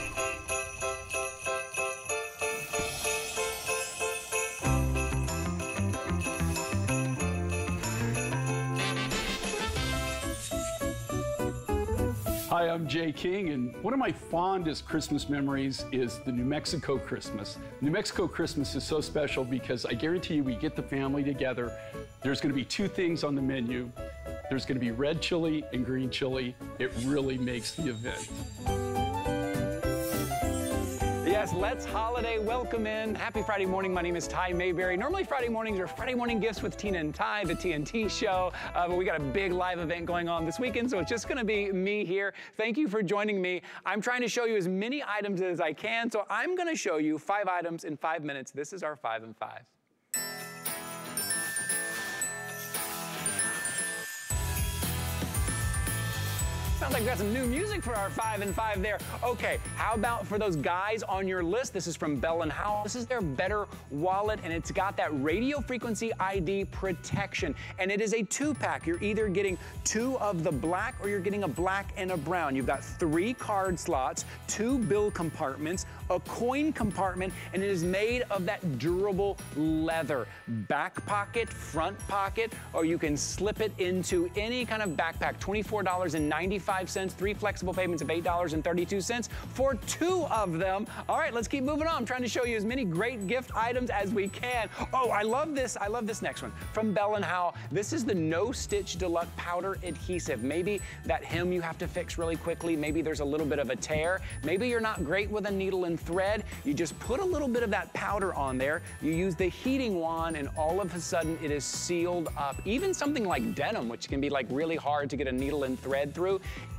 Hi, I'm Jay King, and one of my fondest Christmas memories is the New Mexico Christmas. New Mexico Christmas is so special because I guarantee you we get the family together. There's going to be two things on the menu. There's going to be red chili and green chili. It really makes the event. Yes, let's holiday welcome in. Happy Friday morning. My name is Ty Mayberry. Normally Friday mornings are Friday morning gifts with Tina and Ty, the T N T show. Uh, but we got a big live event going on this weekend, so it's just going to be me here. Thank you for joining me. I'm trying to show you as many items as I can, so I'm going to show you five items in five minutes. This is our five and five. Sounds like we got some new music for our five and five there. Okay, how about for those guys on your list? This is from Bell and Howell. This is their Better wallet, and it's got that radio frequency I D protection. And it is a two-pack. You're either getting two of the black or you're getting a black and a brown. You've got three card slots, two bill compartments, a coin compartment, and it is made of that durable leather. Back pocket, front pocket, or you can slip it into any kind of backpack. twenty-four ninety-five, three flexible payments of eight dollars and thirty-two cents for two of them. All right, let's keep moving on. I'm trying to show you as many great gift items as we can. Oh, I love this. I love this next one from Bell and Howell. This is the No Stitch Deluxe Powder Adhesive. Maybe that hem you have to fix really quickly. Maybe there's a little bit of a tear. Maybe you're not great with a needle and thread. You just put a little bit of that powder on there. You use the heating wand, and all of a sudden it is sealed up. Even something like denim, which can be like really hard to get a needle and thread through,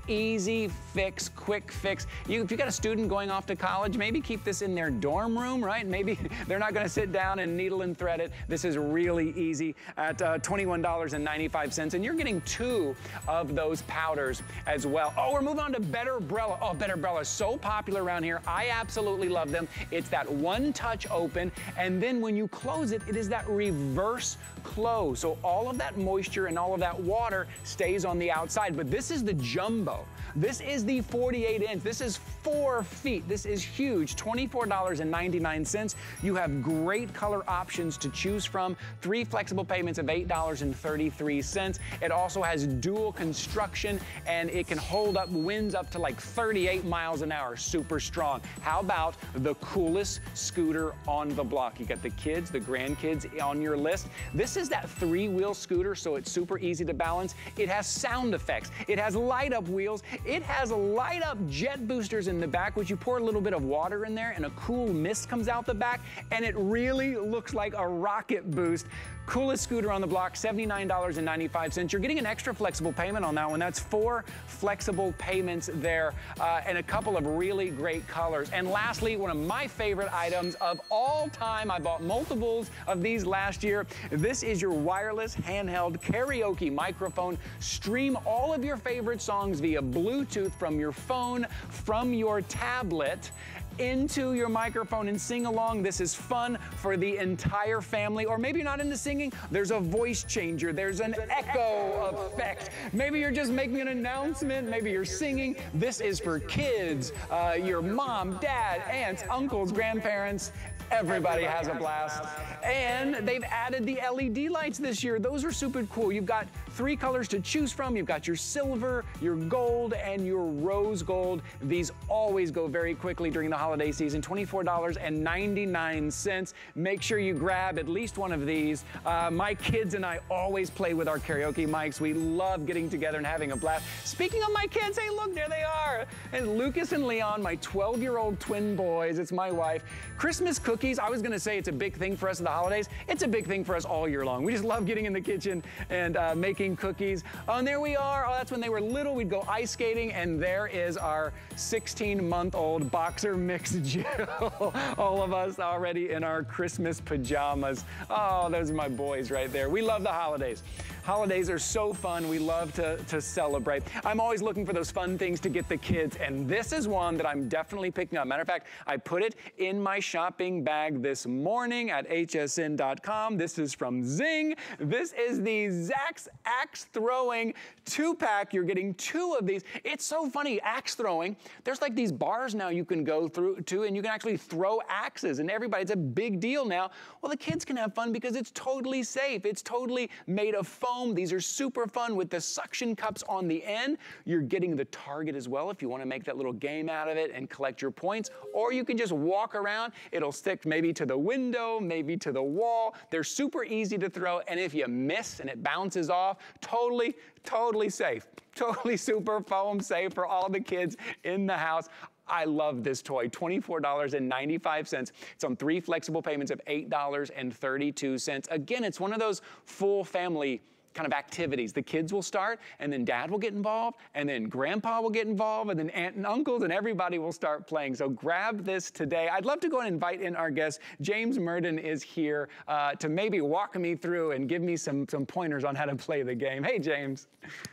easy fix, quick fix. You, if you got a student going off to college, maybe keep this in their dorm room, right? Maybe they're not gonna sit down and needle and thread it. This is really easy at uh, twenty-one ninety-five, and you're getting two of those powders as well. Oh, we're moving on to Better Brella. Oh, Better Brella is so popular around here. I absolutely love them. It's that one touch open, and then when you close it, it is that reverse close. So all of that moisture and all of that water stays on the outside. But this is the jumbo. This is the forty-eight inch. This is four feet. This is huge, twenty-four ninety-nine. You have great color options to choose from. Three flexible payments of eight dollars and thirty-three cents. It also has dual construction, and it can hold up winds up to like thirty-eight miles an hour, super strong. How about the coolest scooter on the block? You got the kids, the grandkids on your list. This is that three-wheel scooter, so it's super easy to balance. It has sound effects. It has light-up wheels. It has light-up jet boosters in the back, which you pour a little bit of water in there and a cool mist comes out the back, and it really looks like a rocket boost. Coolest scooter on the block, seventy-nine ninety-five. You're getting an extra flexible payment on that one. That's four flexible payments there, uh, and a couple of really great colors. And lastly, one of my favorite items of all time, I bought multiples of these last year. This is your wireless handheld karaoke microphone. Stream all of your favorite songs via Bluetooth from your phone, from your tablet, into your microphone and sing along. This is fun for the entire family. Or maybe you're not into singing, there's a voice changer, there's an echo effect. Maybe you're just making an announcement, maybe you're singing. This is for kids, uh, your mom, dad, aunts, uncles, grandparents. Everybody has a blast. And they've added the L E D lights this year. Those are super cool. You've got three colors to choose from. You've got your silver, your gold, and your rose gold. These always go very quickly during the holiday season. twenty-four ninety-nine. Make sure you grab at least one of these. Uh, my kids and I always play with our karaoke mics. We love getting together and having a blast. Speaking of my kids, hey, look, there they are. And Lucas and Leon, my twelve-year-old twin boys. It's my wife. Christmas cookies. I was gonna say it's a big thing for us at the holidays. It's a big thing for us all year long. We just love getting in the kitchen and uh, making cookies. Oh, and there we are. Oh, that's when they were little. We'd go ice skating, and there is our sixteen-month-old boxer mix Jill. All of us already in our Christmas pajamas. Oh, those are my boys right there. We love the holidays. Holidays are so fun. We love to, to celebrate. I'm always looking for those fun things to get the kids, and this is one that I'm definitely picking up. Matter of fact, I put it in my shopping bag this morning at H S N dot com. This is from Zing. This is the Zax Axe Throwing two-pack. You're getting two of these. It's so funny, axe throwing. There's like these bars now you can go through to, and you can actually throw axes, and everybody, it's a big deal now. Well, the kids can have fun because it's totally safe. It's totally made of foam. These are super fun with the suction cups on the end. You're getting the target as well if you want to make that little game out of it and collect your points, or you can just walk around. It'll stick maybe to the window, maybe to the wall. They're super easy to throw, and if you miss and it bounces off, totally, totally safe. Totally super foam safe for all the kids in the house. I love this toy, twenty-four ninety-five. It's on three flexible payments of eight dollars and thirty-two cents. Again, it's one of those full family kind of activities. The kids will start, and then dad will get involved, and then grandpa will get involved, and then aunt and uncles, and everybody will start playing. So grab this today. I'd love to go and invite in our guest. James Murden is here uh, to maybe walk me through and give me some, some pointers on how to play the game. Hey, James.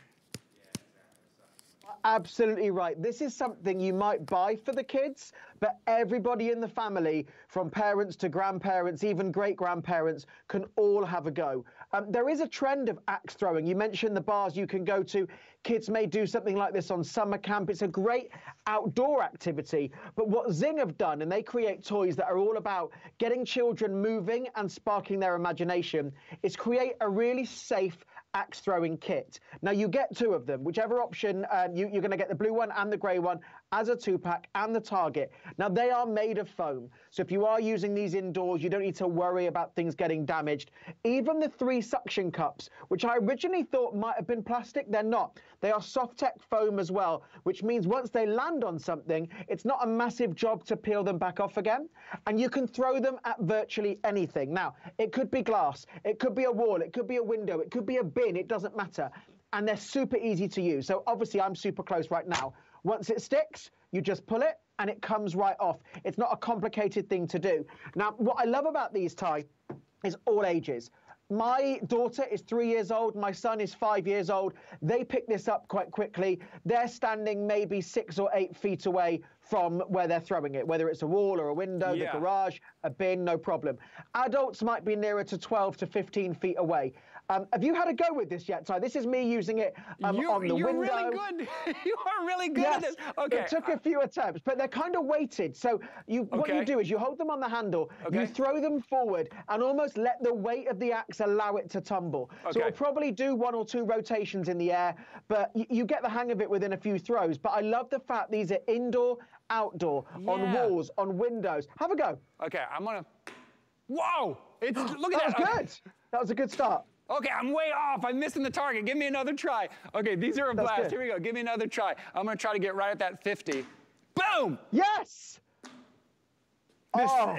Absolutely right. This is something you might buy for the kids, but everybody in the family, from parents to grandparents, even great-grandparents, can all have a go. Um, there is a trend of axe throwing. You mentioned the bars you can go to. Kids may do something like this on summer camp. It's a great outdoor activity. But what Zing have done, and they create toys that are all about getting children moving and sparking their imagination, is create a really safe axe throwing kit. Now you get two of them, whichever option, um, you, you're going to get the blue one and the grey one as a two-pack, and the target. Now they are made of foam, so if you are using these indoors, you don't need to worry about things getting damaged. Even the three suction cups, which I originally thought might have been plastic, they're not. They are soft-tech foam as well, which means once they land on something, it's not a massive job to peel them back off again, and you can throw them at virtually anything. Now, it could be glass, it could be a wall, it could be a window, it could be a bin, it doesn't matter. and they're super easy to use. So obviously I'm super close right now. Once it sticks, you just pull it and it comes right off. It's not a complicated thing to do. Now, what I love about these, Ty, is all ages. My daughter is three years old. My son is five years old. They pick this up quite quickly. They're standing maybe six or eight feet away from where they're throwing it, whether it's a wall or a window, Yeah. the garage, a bin, no problem. Adults might be nearer to twelve to fifteen feet away. Um, have you had a go with this yet, Ty? This is me using it um, you, on the you're window. You're really good. You are really good Yes, at this. Okay. it took a few attempts, but they're kind of weighted. So you, what Okay. you do is you hold them on the handle, Okay. you throw them forward, and almost let the weight of the axe allow it to tumble. So Okay. it'll probably do one or two rotations in the air, but you, you get the hang of it within a few throws. But I love the fact these are indoor, outdoor, on Yeah. walls, on windows. Have a go. Okay, I'm gonna. Whoa! It's look That at was that. good. That was a good start. Okay, I'm way off. I'm missing the target. Give me another try. Okay, these are a That's blast. good. Here we go. Give me another try. I'm gonna try to get right at that fifty. Boom! Yes! This- Oh.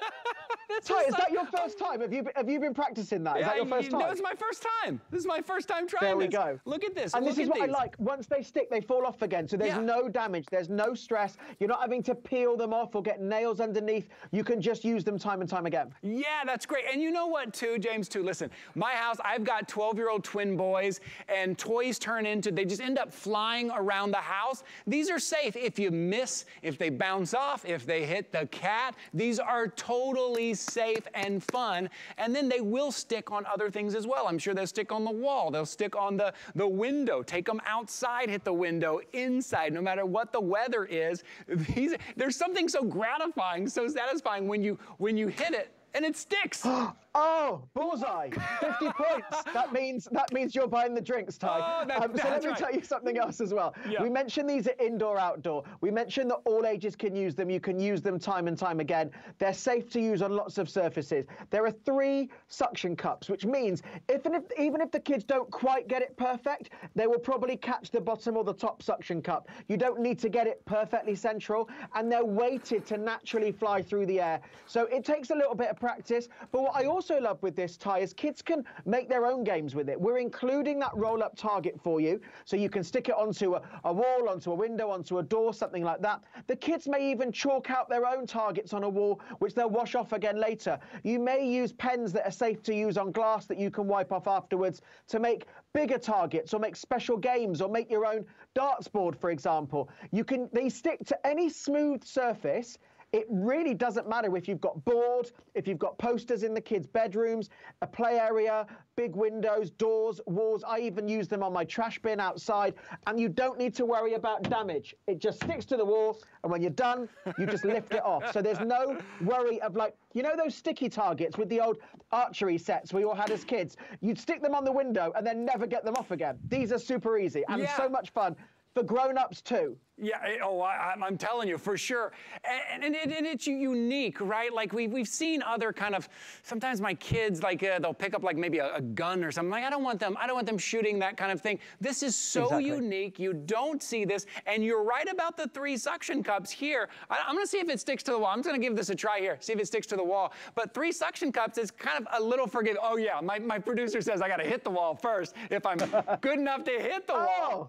This Ty, is so that your cool. first time? Have you been, have you been practicing that? Is Yeah, that your you- first time? No, it's my first time. This is my first time trying There we this. go. Look at this. And Look this is at what I these. like. Once they stick, they fall off again. So there's Yeah. no damage. There's no stress. You're not having to peel them off or get nails underneath. You can just use them time and time again. Yeah, that's great. And you know what, too, James, too? Listen, my house, I've got twelve-year-old twin boys, and toys turn into, they just end up flying around the house. These are safe. If you miss, if they bounce off, if they hit the cat, these are totally safe and fun. And then they will stick on other things as well. I'm sure they'll stick on the wall. They'll stick on the, the window. Take them outside, hit the window, inside, no matter what the weather is. These, there's something so gratifying, so satisfying when you, when you hit it and it sticks. Oh, bullseye! fifty points. That means that means you're buying the drinks, Ty. Oh, that- um, so that's let me right. tell you something else as well. Yeah. We mentioned these are indoor, outdoor. We mentioned that all ages can use them. You can use them time and time again. They're safe to use on lots of surfaces. There are three suction cups, which means if, and if even if the kids don't quite get it perfect, they will probably catch the bottom or the top suction cup. You don't need to get it perfectly central, and they're weighted to naturally fly through the air. So it takes a little bit of practice. But what I also love with this, Ty, is kids can make their own games with it. We're including that roll-up target for you, so you can stick it onto a, a wall, onto a window, onto a door, something like that. The kids may even chalk out their own targets on a wall, which they'll wash off again later. You may use pens that are safe to use on glass that you can wipe off afterwards to make bigger targets or make special games or make your own darts board, for example. You can, they stick to any smooth surface. It really doesn't matter if you've got board, if you've got posters in the kids' bedrooms, a play area, big windows, doors, walls. I even use them on my trash bin outside, and you don't need to worry about damage. It just sticks to the wall, and when you're done, you just lift it off. So there's no worry of, like, you know those sticky targets with the old archery sets we all had as kids? You'd stick them on the window and then never get them off again. These are super easy and Yeah. so much fun for grown-ups too. Yeah, it- oh, I, I'm- I'm telling you, for sure. And, and, it, and it's unique, right? Like, we've, we've seen other kind of, sometimes my kids, like, uh, they'll pick up, like, maybe a, a gun or something. Like, I don't want them, I don't want them shooting that kind of thing. This is so Exactly. unique. You don't see this. And you're right about the three suction cups here. I, I'm going to see if it sticks to the wall. I'm just going to give this a try here, see if it sticks to the wall. But three suction cups is kind of a little forgiving. Oh, yeah, my, my producer says I got to hit the wall first if I'm good enough to hit the wall.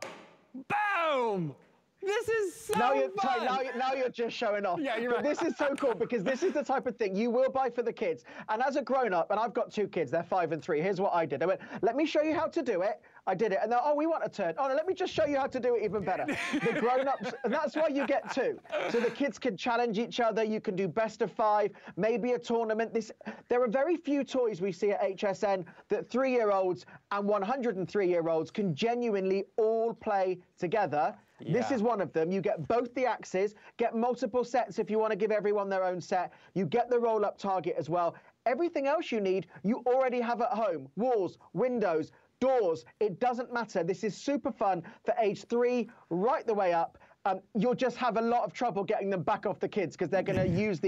Boom! This is so Now you're, fun. Ty, now, you're, now you're just showing off. Yeah, you're but right. this is so cool because this is the type of thing you will buy for the kids. And as a grown-up, and I've got two kids, they're five and three, here's what I did. I went, let me show you how to do it. I did it. And then, oh, we want a turn. Oh, no, let me just show you how to do it even better. The grown-ups, and that's why you get two. So the kids can challenge each other. You can do best of five, maybe a tournament. This, there are very few toys we see at H S N that three-year-olds and one hundred three-year-olds can genuinely all play together. This Yeah. is one of them. You get both the axes, get multiple sets if you want to give everyone their own set. You get the roll-up target as well. Everything else you need, you already have at home. Walls, windows, doors, it doesn't matter. This is super fun for age three right the way up. Um, you'll just have a lot of trouble getting them back off the kids because they're going to use these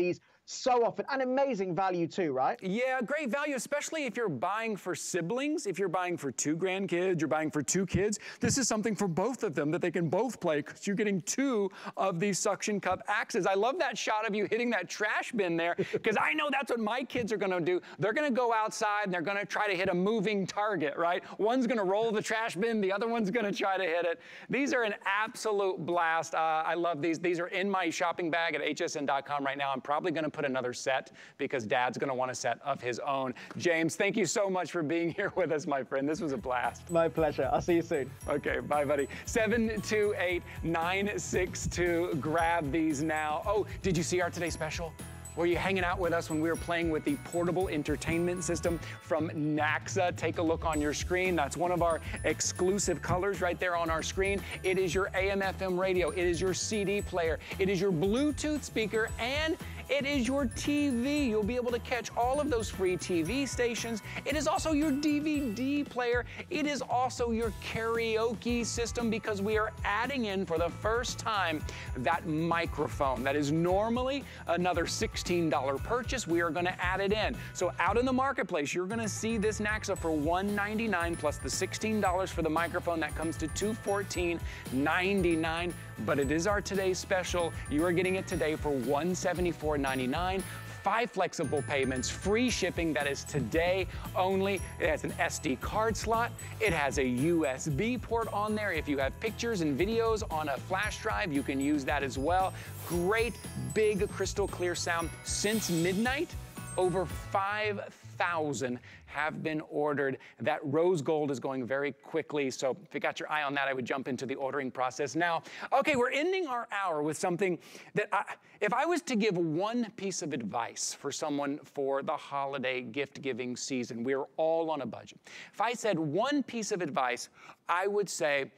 so often, and amazing value too, right? Yeah, great value, especially if you're buying for siblings, if you're buying for two grandkids, you're buying for two kids. This is something for both of them that they can both play, because you're getting two of these suction cup axes. I love that shot of you hitting that trash bin there, because I know that's what my kids are going to do. They're going to go outside and they're going to try to hit a moving target, right? One's going to roll the trash bin, the other one's going to try to hit it. These are an absolute blast. Uh, I love these. These are in my shopping bag at H S N dot com right now. I'm probably going to put another set because Dad's going to want a set of his own. James, thank you so much for being here with us, my friend. This was a blast. My pleasure. I'll see you soon. Okay, bye, buddy. seven two eight, nine six two. Grab these now. Oh, did you see our Today Special? Were you hanging out with us when we were playing with the portable entertainment system from Naxa? Take a look on your screen. That's one of our exclusive colors right there on our screen. It is your A M F M radio. It is your C D player. It is your Bluetooth speaker, and it is your T V. You'll be able to catch all of those free T V stations. It is also your D V D player. It is also your karaoke system, because we are adding in for the first time that microphone. That is normally another sixteen dollars purchase. We are going to add it in. So out in the marketplace, you're going to see this Naxa for one ninety-nine plus the sixteen dollars for the microphone. That comes to two fourteen ninety-nine. But it is our Today Special. You are getting it today for one seventy-four ninety-nine. Five flexible payments, free shipping. That is today only. It has an S D card slot. It has a U S B port on there. If you have pictures and videos on a flash drive, you can use that as well. Great, big, crystal clear sound. Since midnight, over five thousand have been ordered. That rose gold is going very quickly, so if you got your eye on that, I would jump into the ordering process now. Okay, we're ending our hour with something that I, if I was to give one piece of advice for someone for the holiday gift-giving season, we're all on a budget. If I said one piece of advice, I would say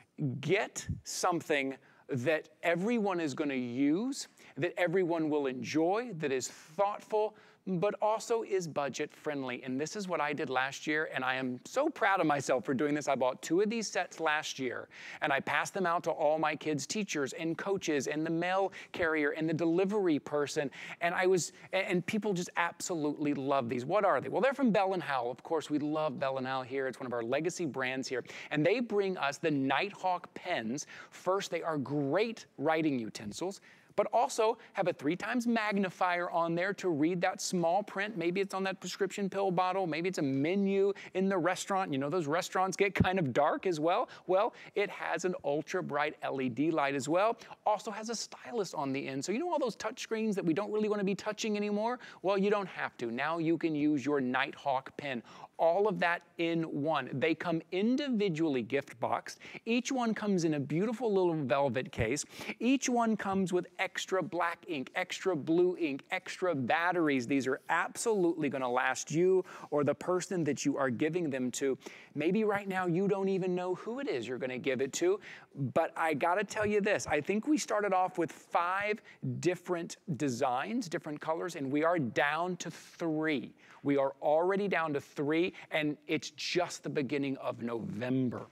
get something that everyone is going to use, that everyone will enjoy, that is thoughtful, but also is budget friendly. And this is what I did last year, and I am so proud of myself for doing this. I bought two of these sets last year, and I passed them out to all my kids' teachers and coaches and the mail carrier and the delivery person, and I was, and people just absolutely love these. What are they? Well, they're from Bell and Howell. Of course, we love Bell and Howell here. It's one of our legacy brands here, and they bring us the Nighthawk pens. First, they are great writing utensils, but also have a three times magnifier on there to read that small print. Maybe it's on that prescription pill bottle. Maybe it's a menu in the restaurant. You know, those restaurants get kind of dark as well. Well, it has an ultra bright L E D light as well. Also has a stylus on the end. So you know all those touch screens that we don't really want to be touching anymore? Well, you don't have to. Now you can use your Nighthawk pen. All of that in one. They come individually gift boxed. Each one comes in a beautiful little velvet case. Each one comes with extra black ink, extra blue ink, extra batteries. These are absolutely going to last you or the person that you are giving them to. Maybe right now you don't even know who it is you're going to give it to, but I got to tell you this. I think we started off with five different designs, different colors, and we are down to three. We are already down to three, and it's just the beginning of November.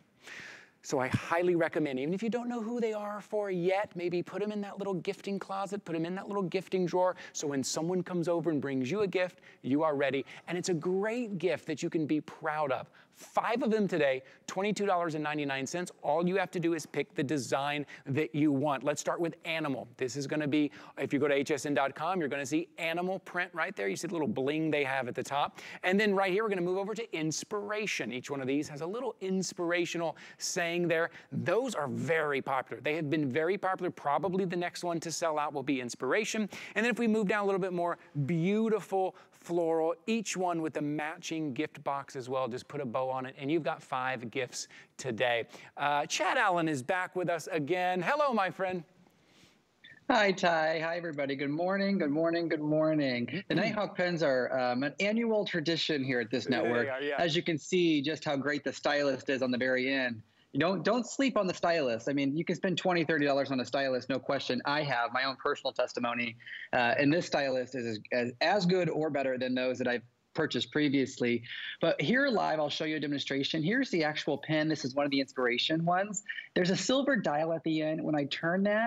So I highly recommend, even if you don't know who they are for yet, maybe put them in that little gifting closet, put them in that little gifting drawer, so when someone comes over and brings you a gift, you are ready. And it's a great gift that you can be proud of. Five of them today, twenty-two ninety-nine. All you have to do is pick the design that you want. Let's start with animal. This is going to be, if you go to H S N dot com, you're going to see animal print right there. You see the little bling they have at the top. And then right here, we're going to move over to inspiration. Each one of these has a little inspirational saying there. Those are very popular. They have been very popular. Probably the next one to sell out will be inspiration. And then if we move down a little bit more, beautiful floral, each one with a matching gift box as well. Just put a bow on it, and you've got five gifts today. Uh, Chad Allen is back with us again. Hello, my friend. Hi, Ty. Hi, everybody. Good morning. Good morning. Good morning. The Nighthawk pens are um, an annual tradition here at this network. Are, yeah. As you can see, just how great the stylist is on the very end. You don't don't sleep on the stylus. I mean, you can spend twenty dollars, thirty dollars on a stylus, no question. I have my own personal testimony, uh, and this stylus is as, as good or better than those that I've purchased previously. But here live, I'll show you a demonstration. Here's the actual pen. This is one of the inspiration ones. There's a silver dial at the end. When I turn that,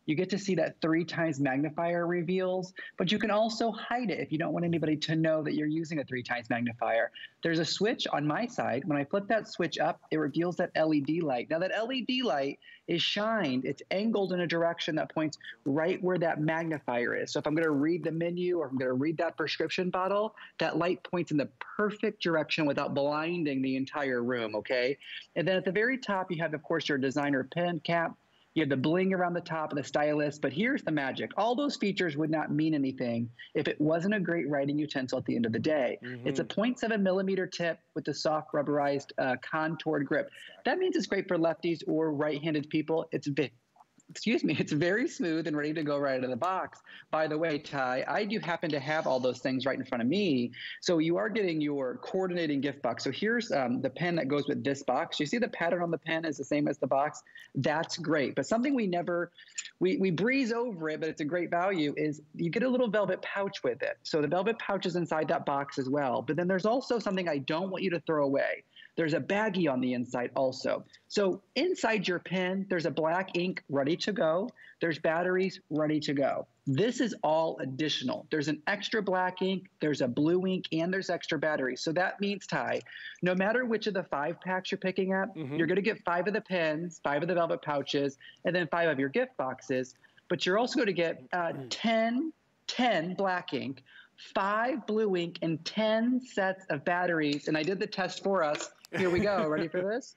You get to see that three times magnifier reveals, but you can also hide it if you don't want anybody to know that you're using a three times magnifier. There's a switch on my side. When I flip that switch up, it reveals that L E D light. Now that L E D light is shined, it's angled in a direction that points right where that magnifier is. So if I'm gonna read the menu or I'm gonna read that prescription bottle, that light points in the perfect direction without blinding the entire room, okay? And then at the very top, you have, of course, your designer pen cap. You have the bling around the top of the stylus, but here's the magic. All those features would not mean anything if it wasn't a great writing utensil at the end of the day. Mm-hmm. It's a zero point seven millimeter tip with the soft rubberized uh, contoured grip. That means it's great for lefties or right-handed people. It's big. Excuse me, it's very smooth and ready to go right out of the box. By the way, Ty, I do happen to have all those things right in front of me. So you are getting your coordinating gift box. So here's um, the pen that goes with this box. You see the pattern on the pen is the same as the box. That's great. But something we never, we, we breeze over it, but it's a great value, is you get a little velvet pouch with it. So the velvet pouch is inside that box as well. But then there's also something I don't want you to throw away. There's a baggie on the inside also. So inside your pen, there's a black ink ready to go. There's batteries ready to go. This is all additional. There's an extra black ink, there's a blue ink, and there's extra batteries. So that means, Ty, no matter which of the five packs you're picking up, mm-hmm. you're gonna get five of the pens, five of the velvet pouches, and then five of your gift boxes. But you're also gonna get uh, ten, ten black ink, five blue ink, and ten sets of batteries. And I did the test for us. Here we go. Ready for this?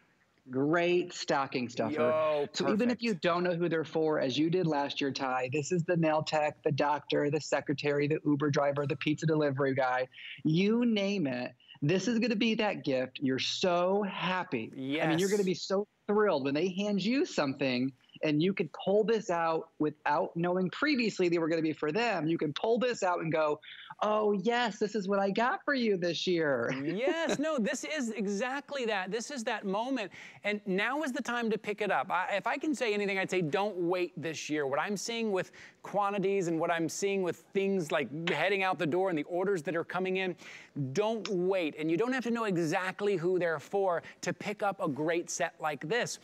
Great stocking stuffer. Yo, so even if you don't know who they're for, as you did last year, Ty, this is the nail tech, the doctor, the secretary, the Uber driver, the pizza delivery guy, you name it. This is going to be that gift. You're so happy. Yes. I mean, you're going to be so thrilled when they hand you something and you can pull this out without knowing previously they were going to be for them. You can pull this out and go, oh, yes, this is what I got for you this year. Yes, no, this is exactly that. This is that moment. And now is the time to pick it up. I, if I can say anything, I'd say don't wait this year. What I'm seeing with quantities and what I'm seeing with things like heading out the door and the orders that are coming in, don't wait. And you don't have to know exactly who they're for to pick up a great set like this.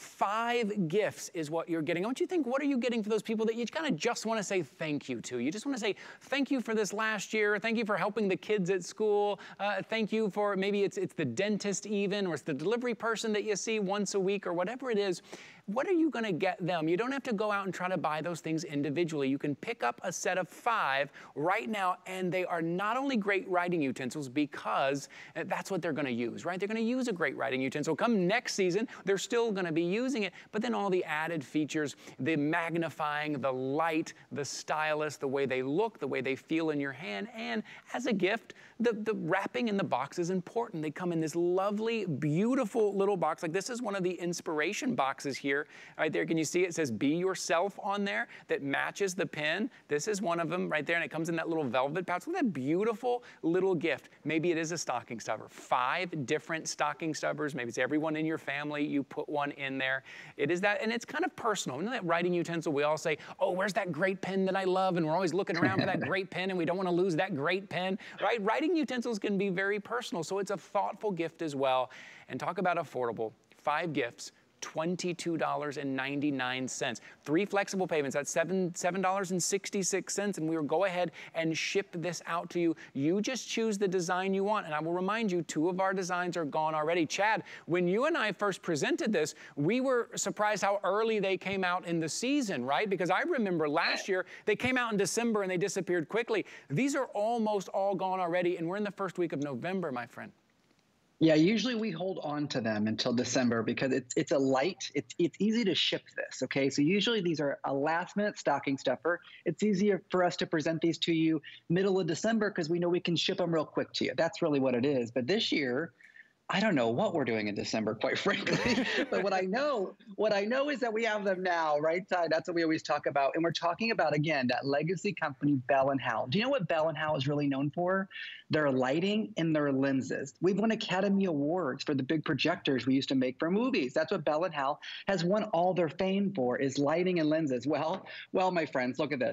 Five gifts is what you're getting. I want you to think, what are you getting for those people that you kind of just want to say thank you to? You just want to say thank you for this last year. Thank you for helping the kids at school. Uh, thank you for, maybe it's, it's the dentist even, or it's the delivery person that you see once a week or whatever it is. What are you going to get them? You don't have to go out and try to buy those things individually. You can pick up a set of five right now, and they are not only great writing utensils because that's what they're going to use, right? They're going to use a great writing utensil. Come next season, they're still going to be using it, but then all the added features, the magnifying, the light, the stylus, the way they look, the way they feel in your hand, and as a gift, the, the wrapping in the box is important. They come in this lovely, beautiful little box. Like this is one of the inspiration boxes here. Right there, can you see it says be yourself on there that matches the pen? This is one of them right there, and it comes in that little velvet pouch. Look at that beautiful little gift. Maybe it is a stocking stuffer. Five different stocking stuffers. Maybe it's everyone in your family. You put one in there. It is that, and it's kind of personal. You know that writing utensil, we all say, oh, where's that great pen that I love? And we're always looking around for that great pen, and we don't want to lose that great pen, right? Writing utensils can be very personal, so it's a thoughtful gift as well. And talk about affordable. Five gifts, twenty-two ninety-nine. Three flexible payments, that's seven dollars and sixty-six cents, and we will go ahead and ship this out to you. You just choose the design you want, and I will remind you, two of our designs are gone already. Chad, when you and I first presented this, we were surprised how early they came out in the season, right? Because I remember last year, they came out in December and they disappeared quickly. These are almost all gone already, and we're in the first week of November, my friend. Yeah, usually we hold on to them until December because it's it's a light, it's it's easy to ship this, okay? So usually these are a last minute stocking stuffer. It's easier for us to present these to you middle of December because we know we can ship them real quick to you. That's really what it is. But this year, I don't know what we're doing in December, quite frankly. But what I know, what I know is that we have them now, right, Ty? That's what we always talk about. And we're talking about, again, that legacy company, Bell and Howell. Do you know what Bell and Howell is really known for? Their lighting and their lenses. We've won Academy Awards for the big projectors we used to make for movies. That's what Bell and Howell has won all their fame for, is lighting and lenses. Well, well, my friends, look at this.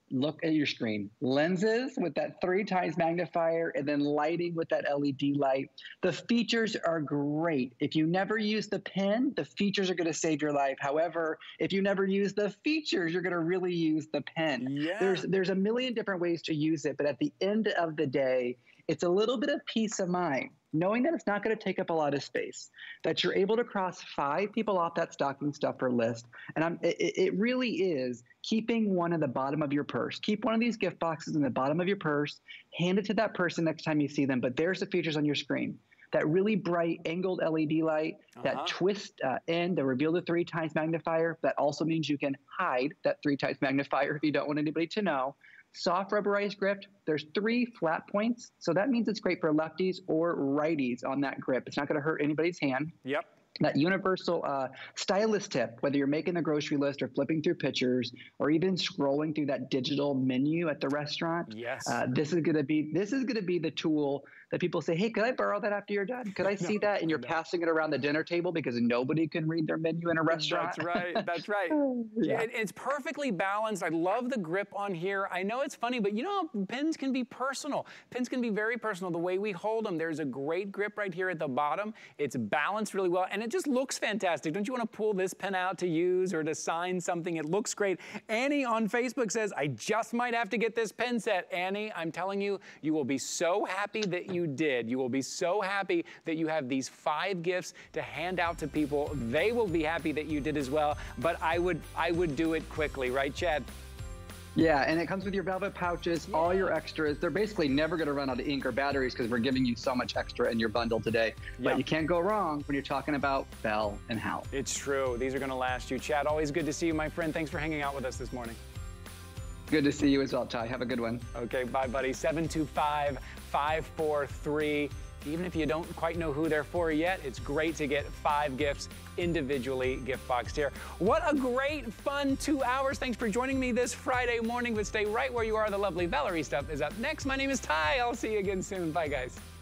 look at your screen. Lenses with that three times magnifier, and then lighting with that L E D light. The features are great. If you never use the pen, the features are going to save your life. However, if you never use the features, you're going to really use the pen. Yeah. There's, there's a million different ways to use it, but at the end of the day, it's a little bit of peace of mind, knowing that it's not going to take up a lot of space, that you're able to cross five people off that stocking stuffer list. And I'm, it, it really is keeping one at the bottom of your purse. Keep one of these gift boxes in the bottom of your purse, hand it to that person next time you see them. But there's the features on your screen. That really bright angled L E D light, uh-huh. that twist uh, end, the reveal the three times magnifier. That also means you can hide that three times magnifier if you don't want anybody to know. Soft rubberized grip. There's three flat points. So that means it's great for lefties or righties on that grip. It's not going to hurt anybody's hand. Yep. That universal uh, stylus tip, whether you're making the grocery list or flipping through pictures or even scrolling through that digital menu at the restaurant. Yes. Uh, this is going to be this is going to be the tool that people say, hey, could I borrow that after you're done? Could I see no, that? And you're no. passing it around the dinner table because nobody can read their menu in a restaurant. That's right. That's right. yeah. it, it's perfectly balanced. I love the grip on here. I know it's funny, but you know, pens can be personal. Pens can be very personal. The way we hold them, there's a great grip right here at the bottom. It's balanced really well, and it just looks fantastic. Don't you want to pull this pen out to use or to sign something? It looks great. Annie on Facebook says, I just might have to get this pen set. Annie, I'm telling you, you will be so happy that you did. You will be so happy that you have these five gifts to hand out to people. They will be happy that you did as well, but I would, I would do it quickly, right, Chad? Yeah, and it comes with your velvet pouches, yeah. all your extras. They're basically never going to run out of ink or batteries because we're giving you so much extra in your bundle today. But yeah. you can't go wrong when you're talking about Bell and Howell. It's true. These are going to last you. Chad, always good to see you, my friend. Thanks for hanging out with us this morning. Good to see you as well, Ty. Have a good one. Okay, bye, buddy. seven two five, five four three. Even if you don't quite know who they're for yet, it's great to get five gifts individually gift boxed here. What a great, fun two hours. Thanks for joining me this Friday morning, but stay right where you are. The lovely Valerie stuff is up next. My name is Ty. I'll see you again soon. Bye, guys.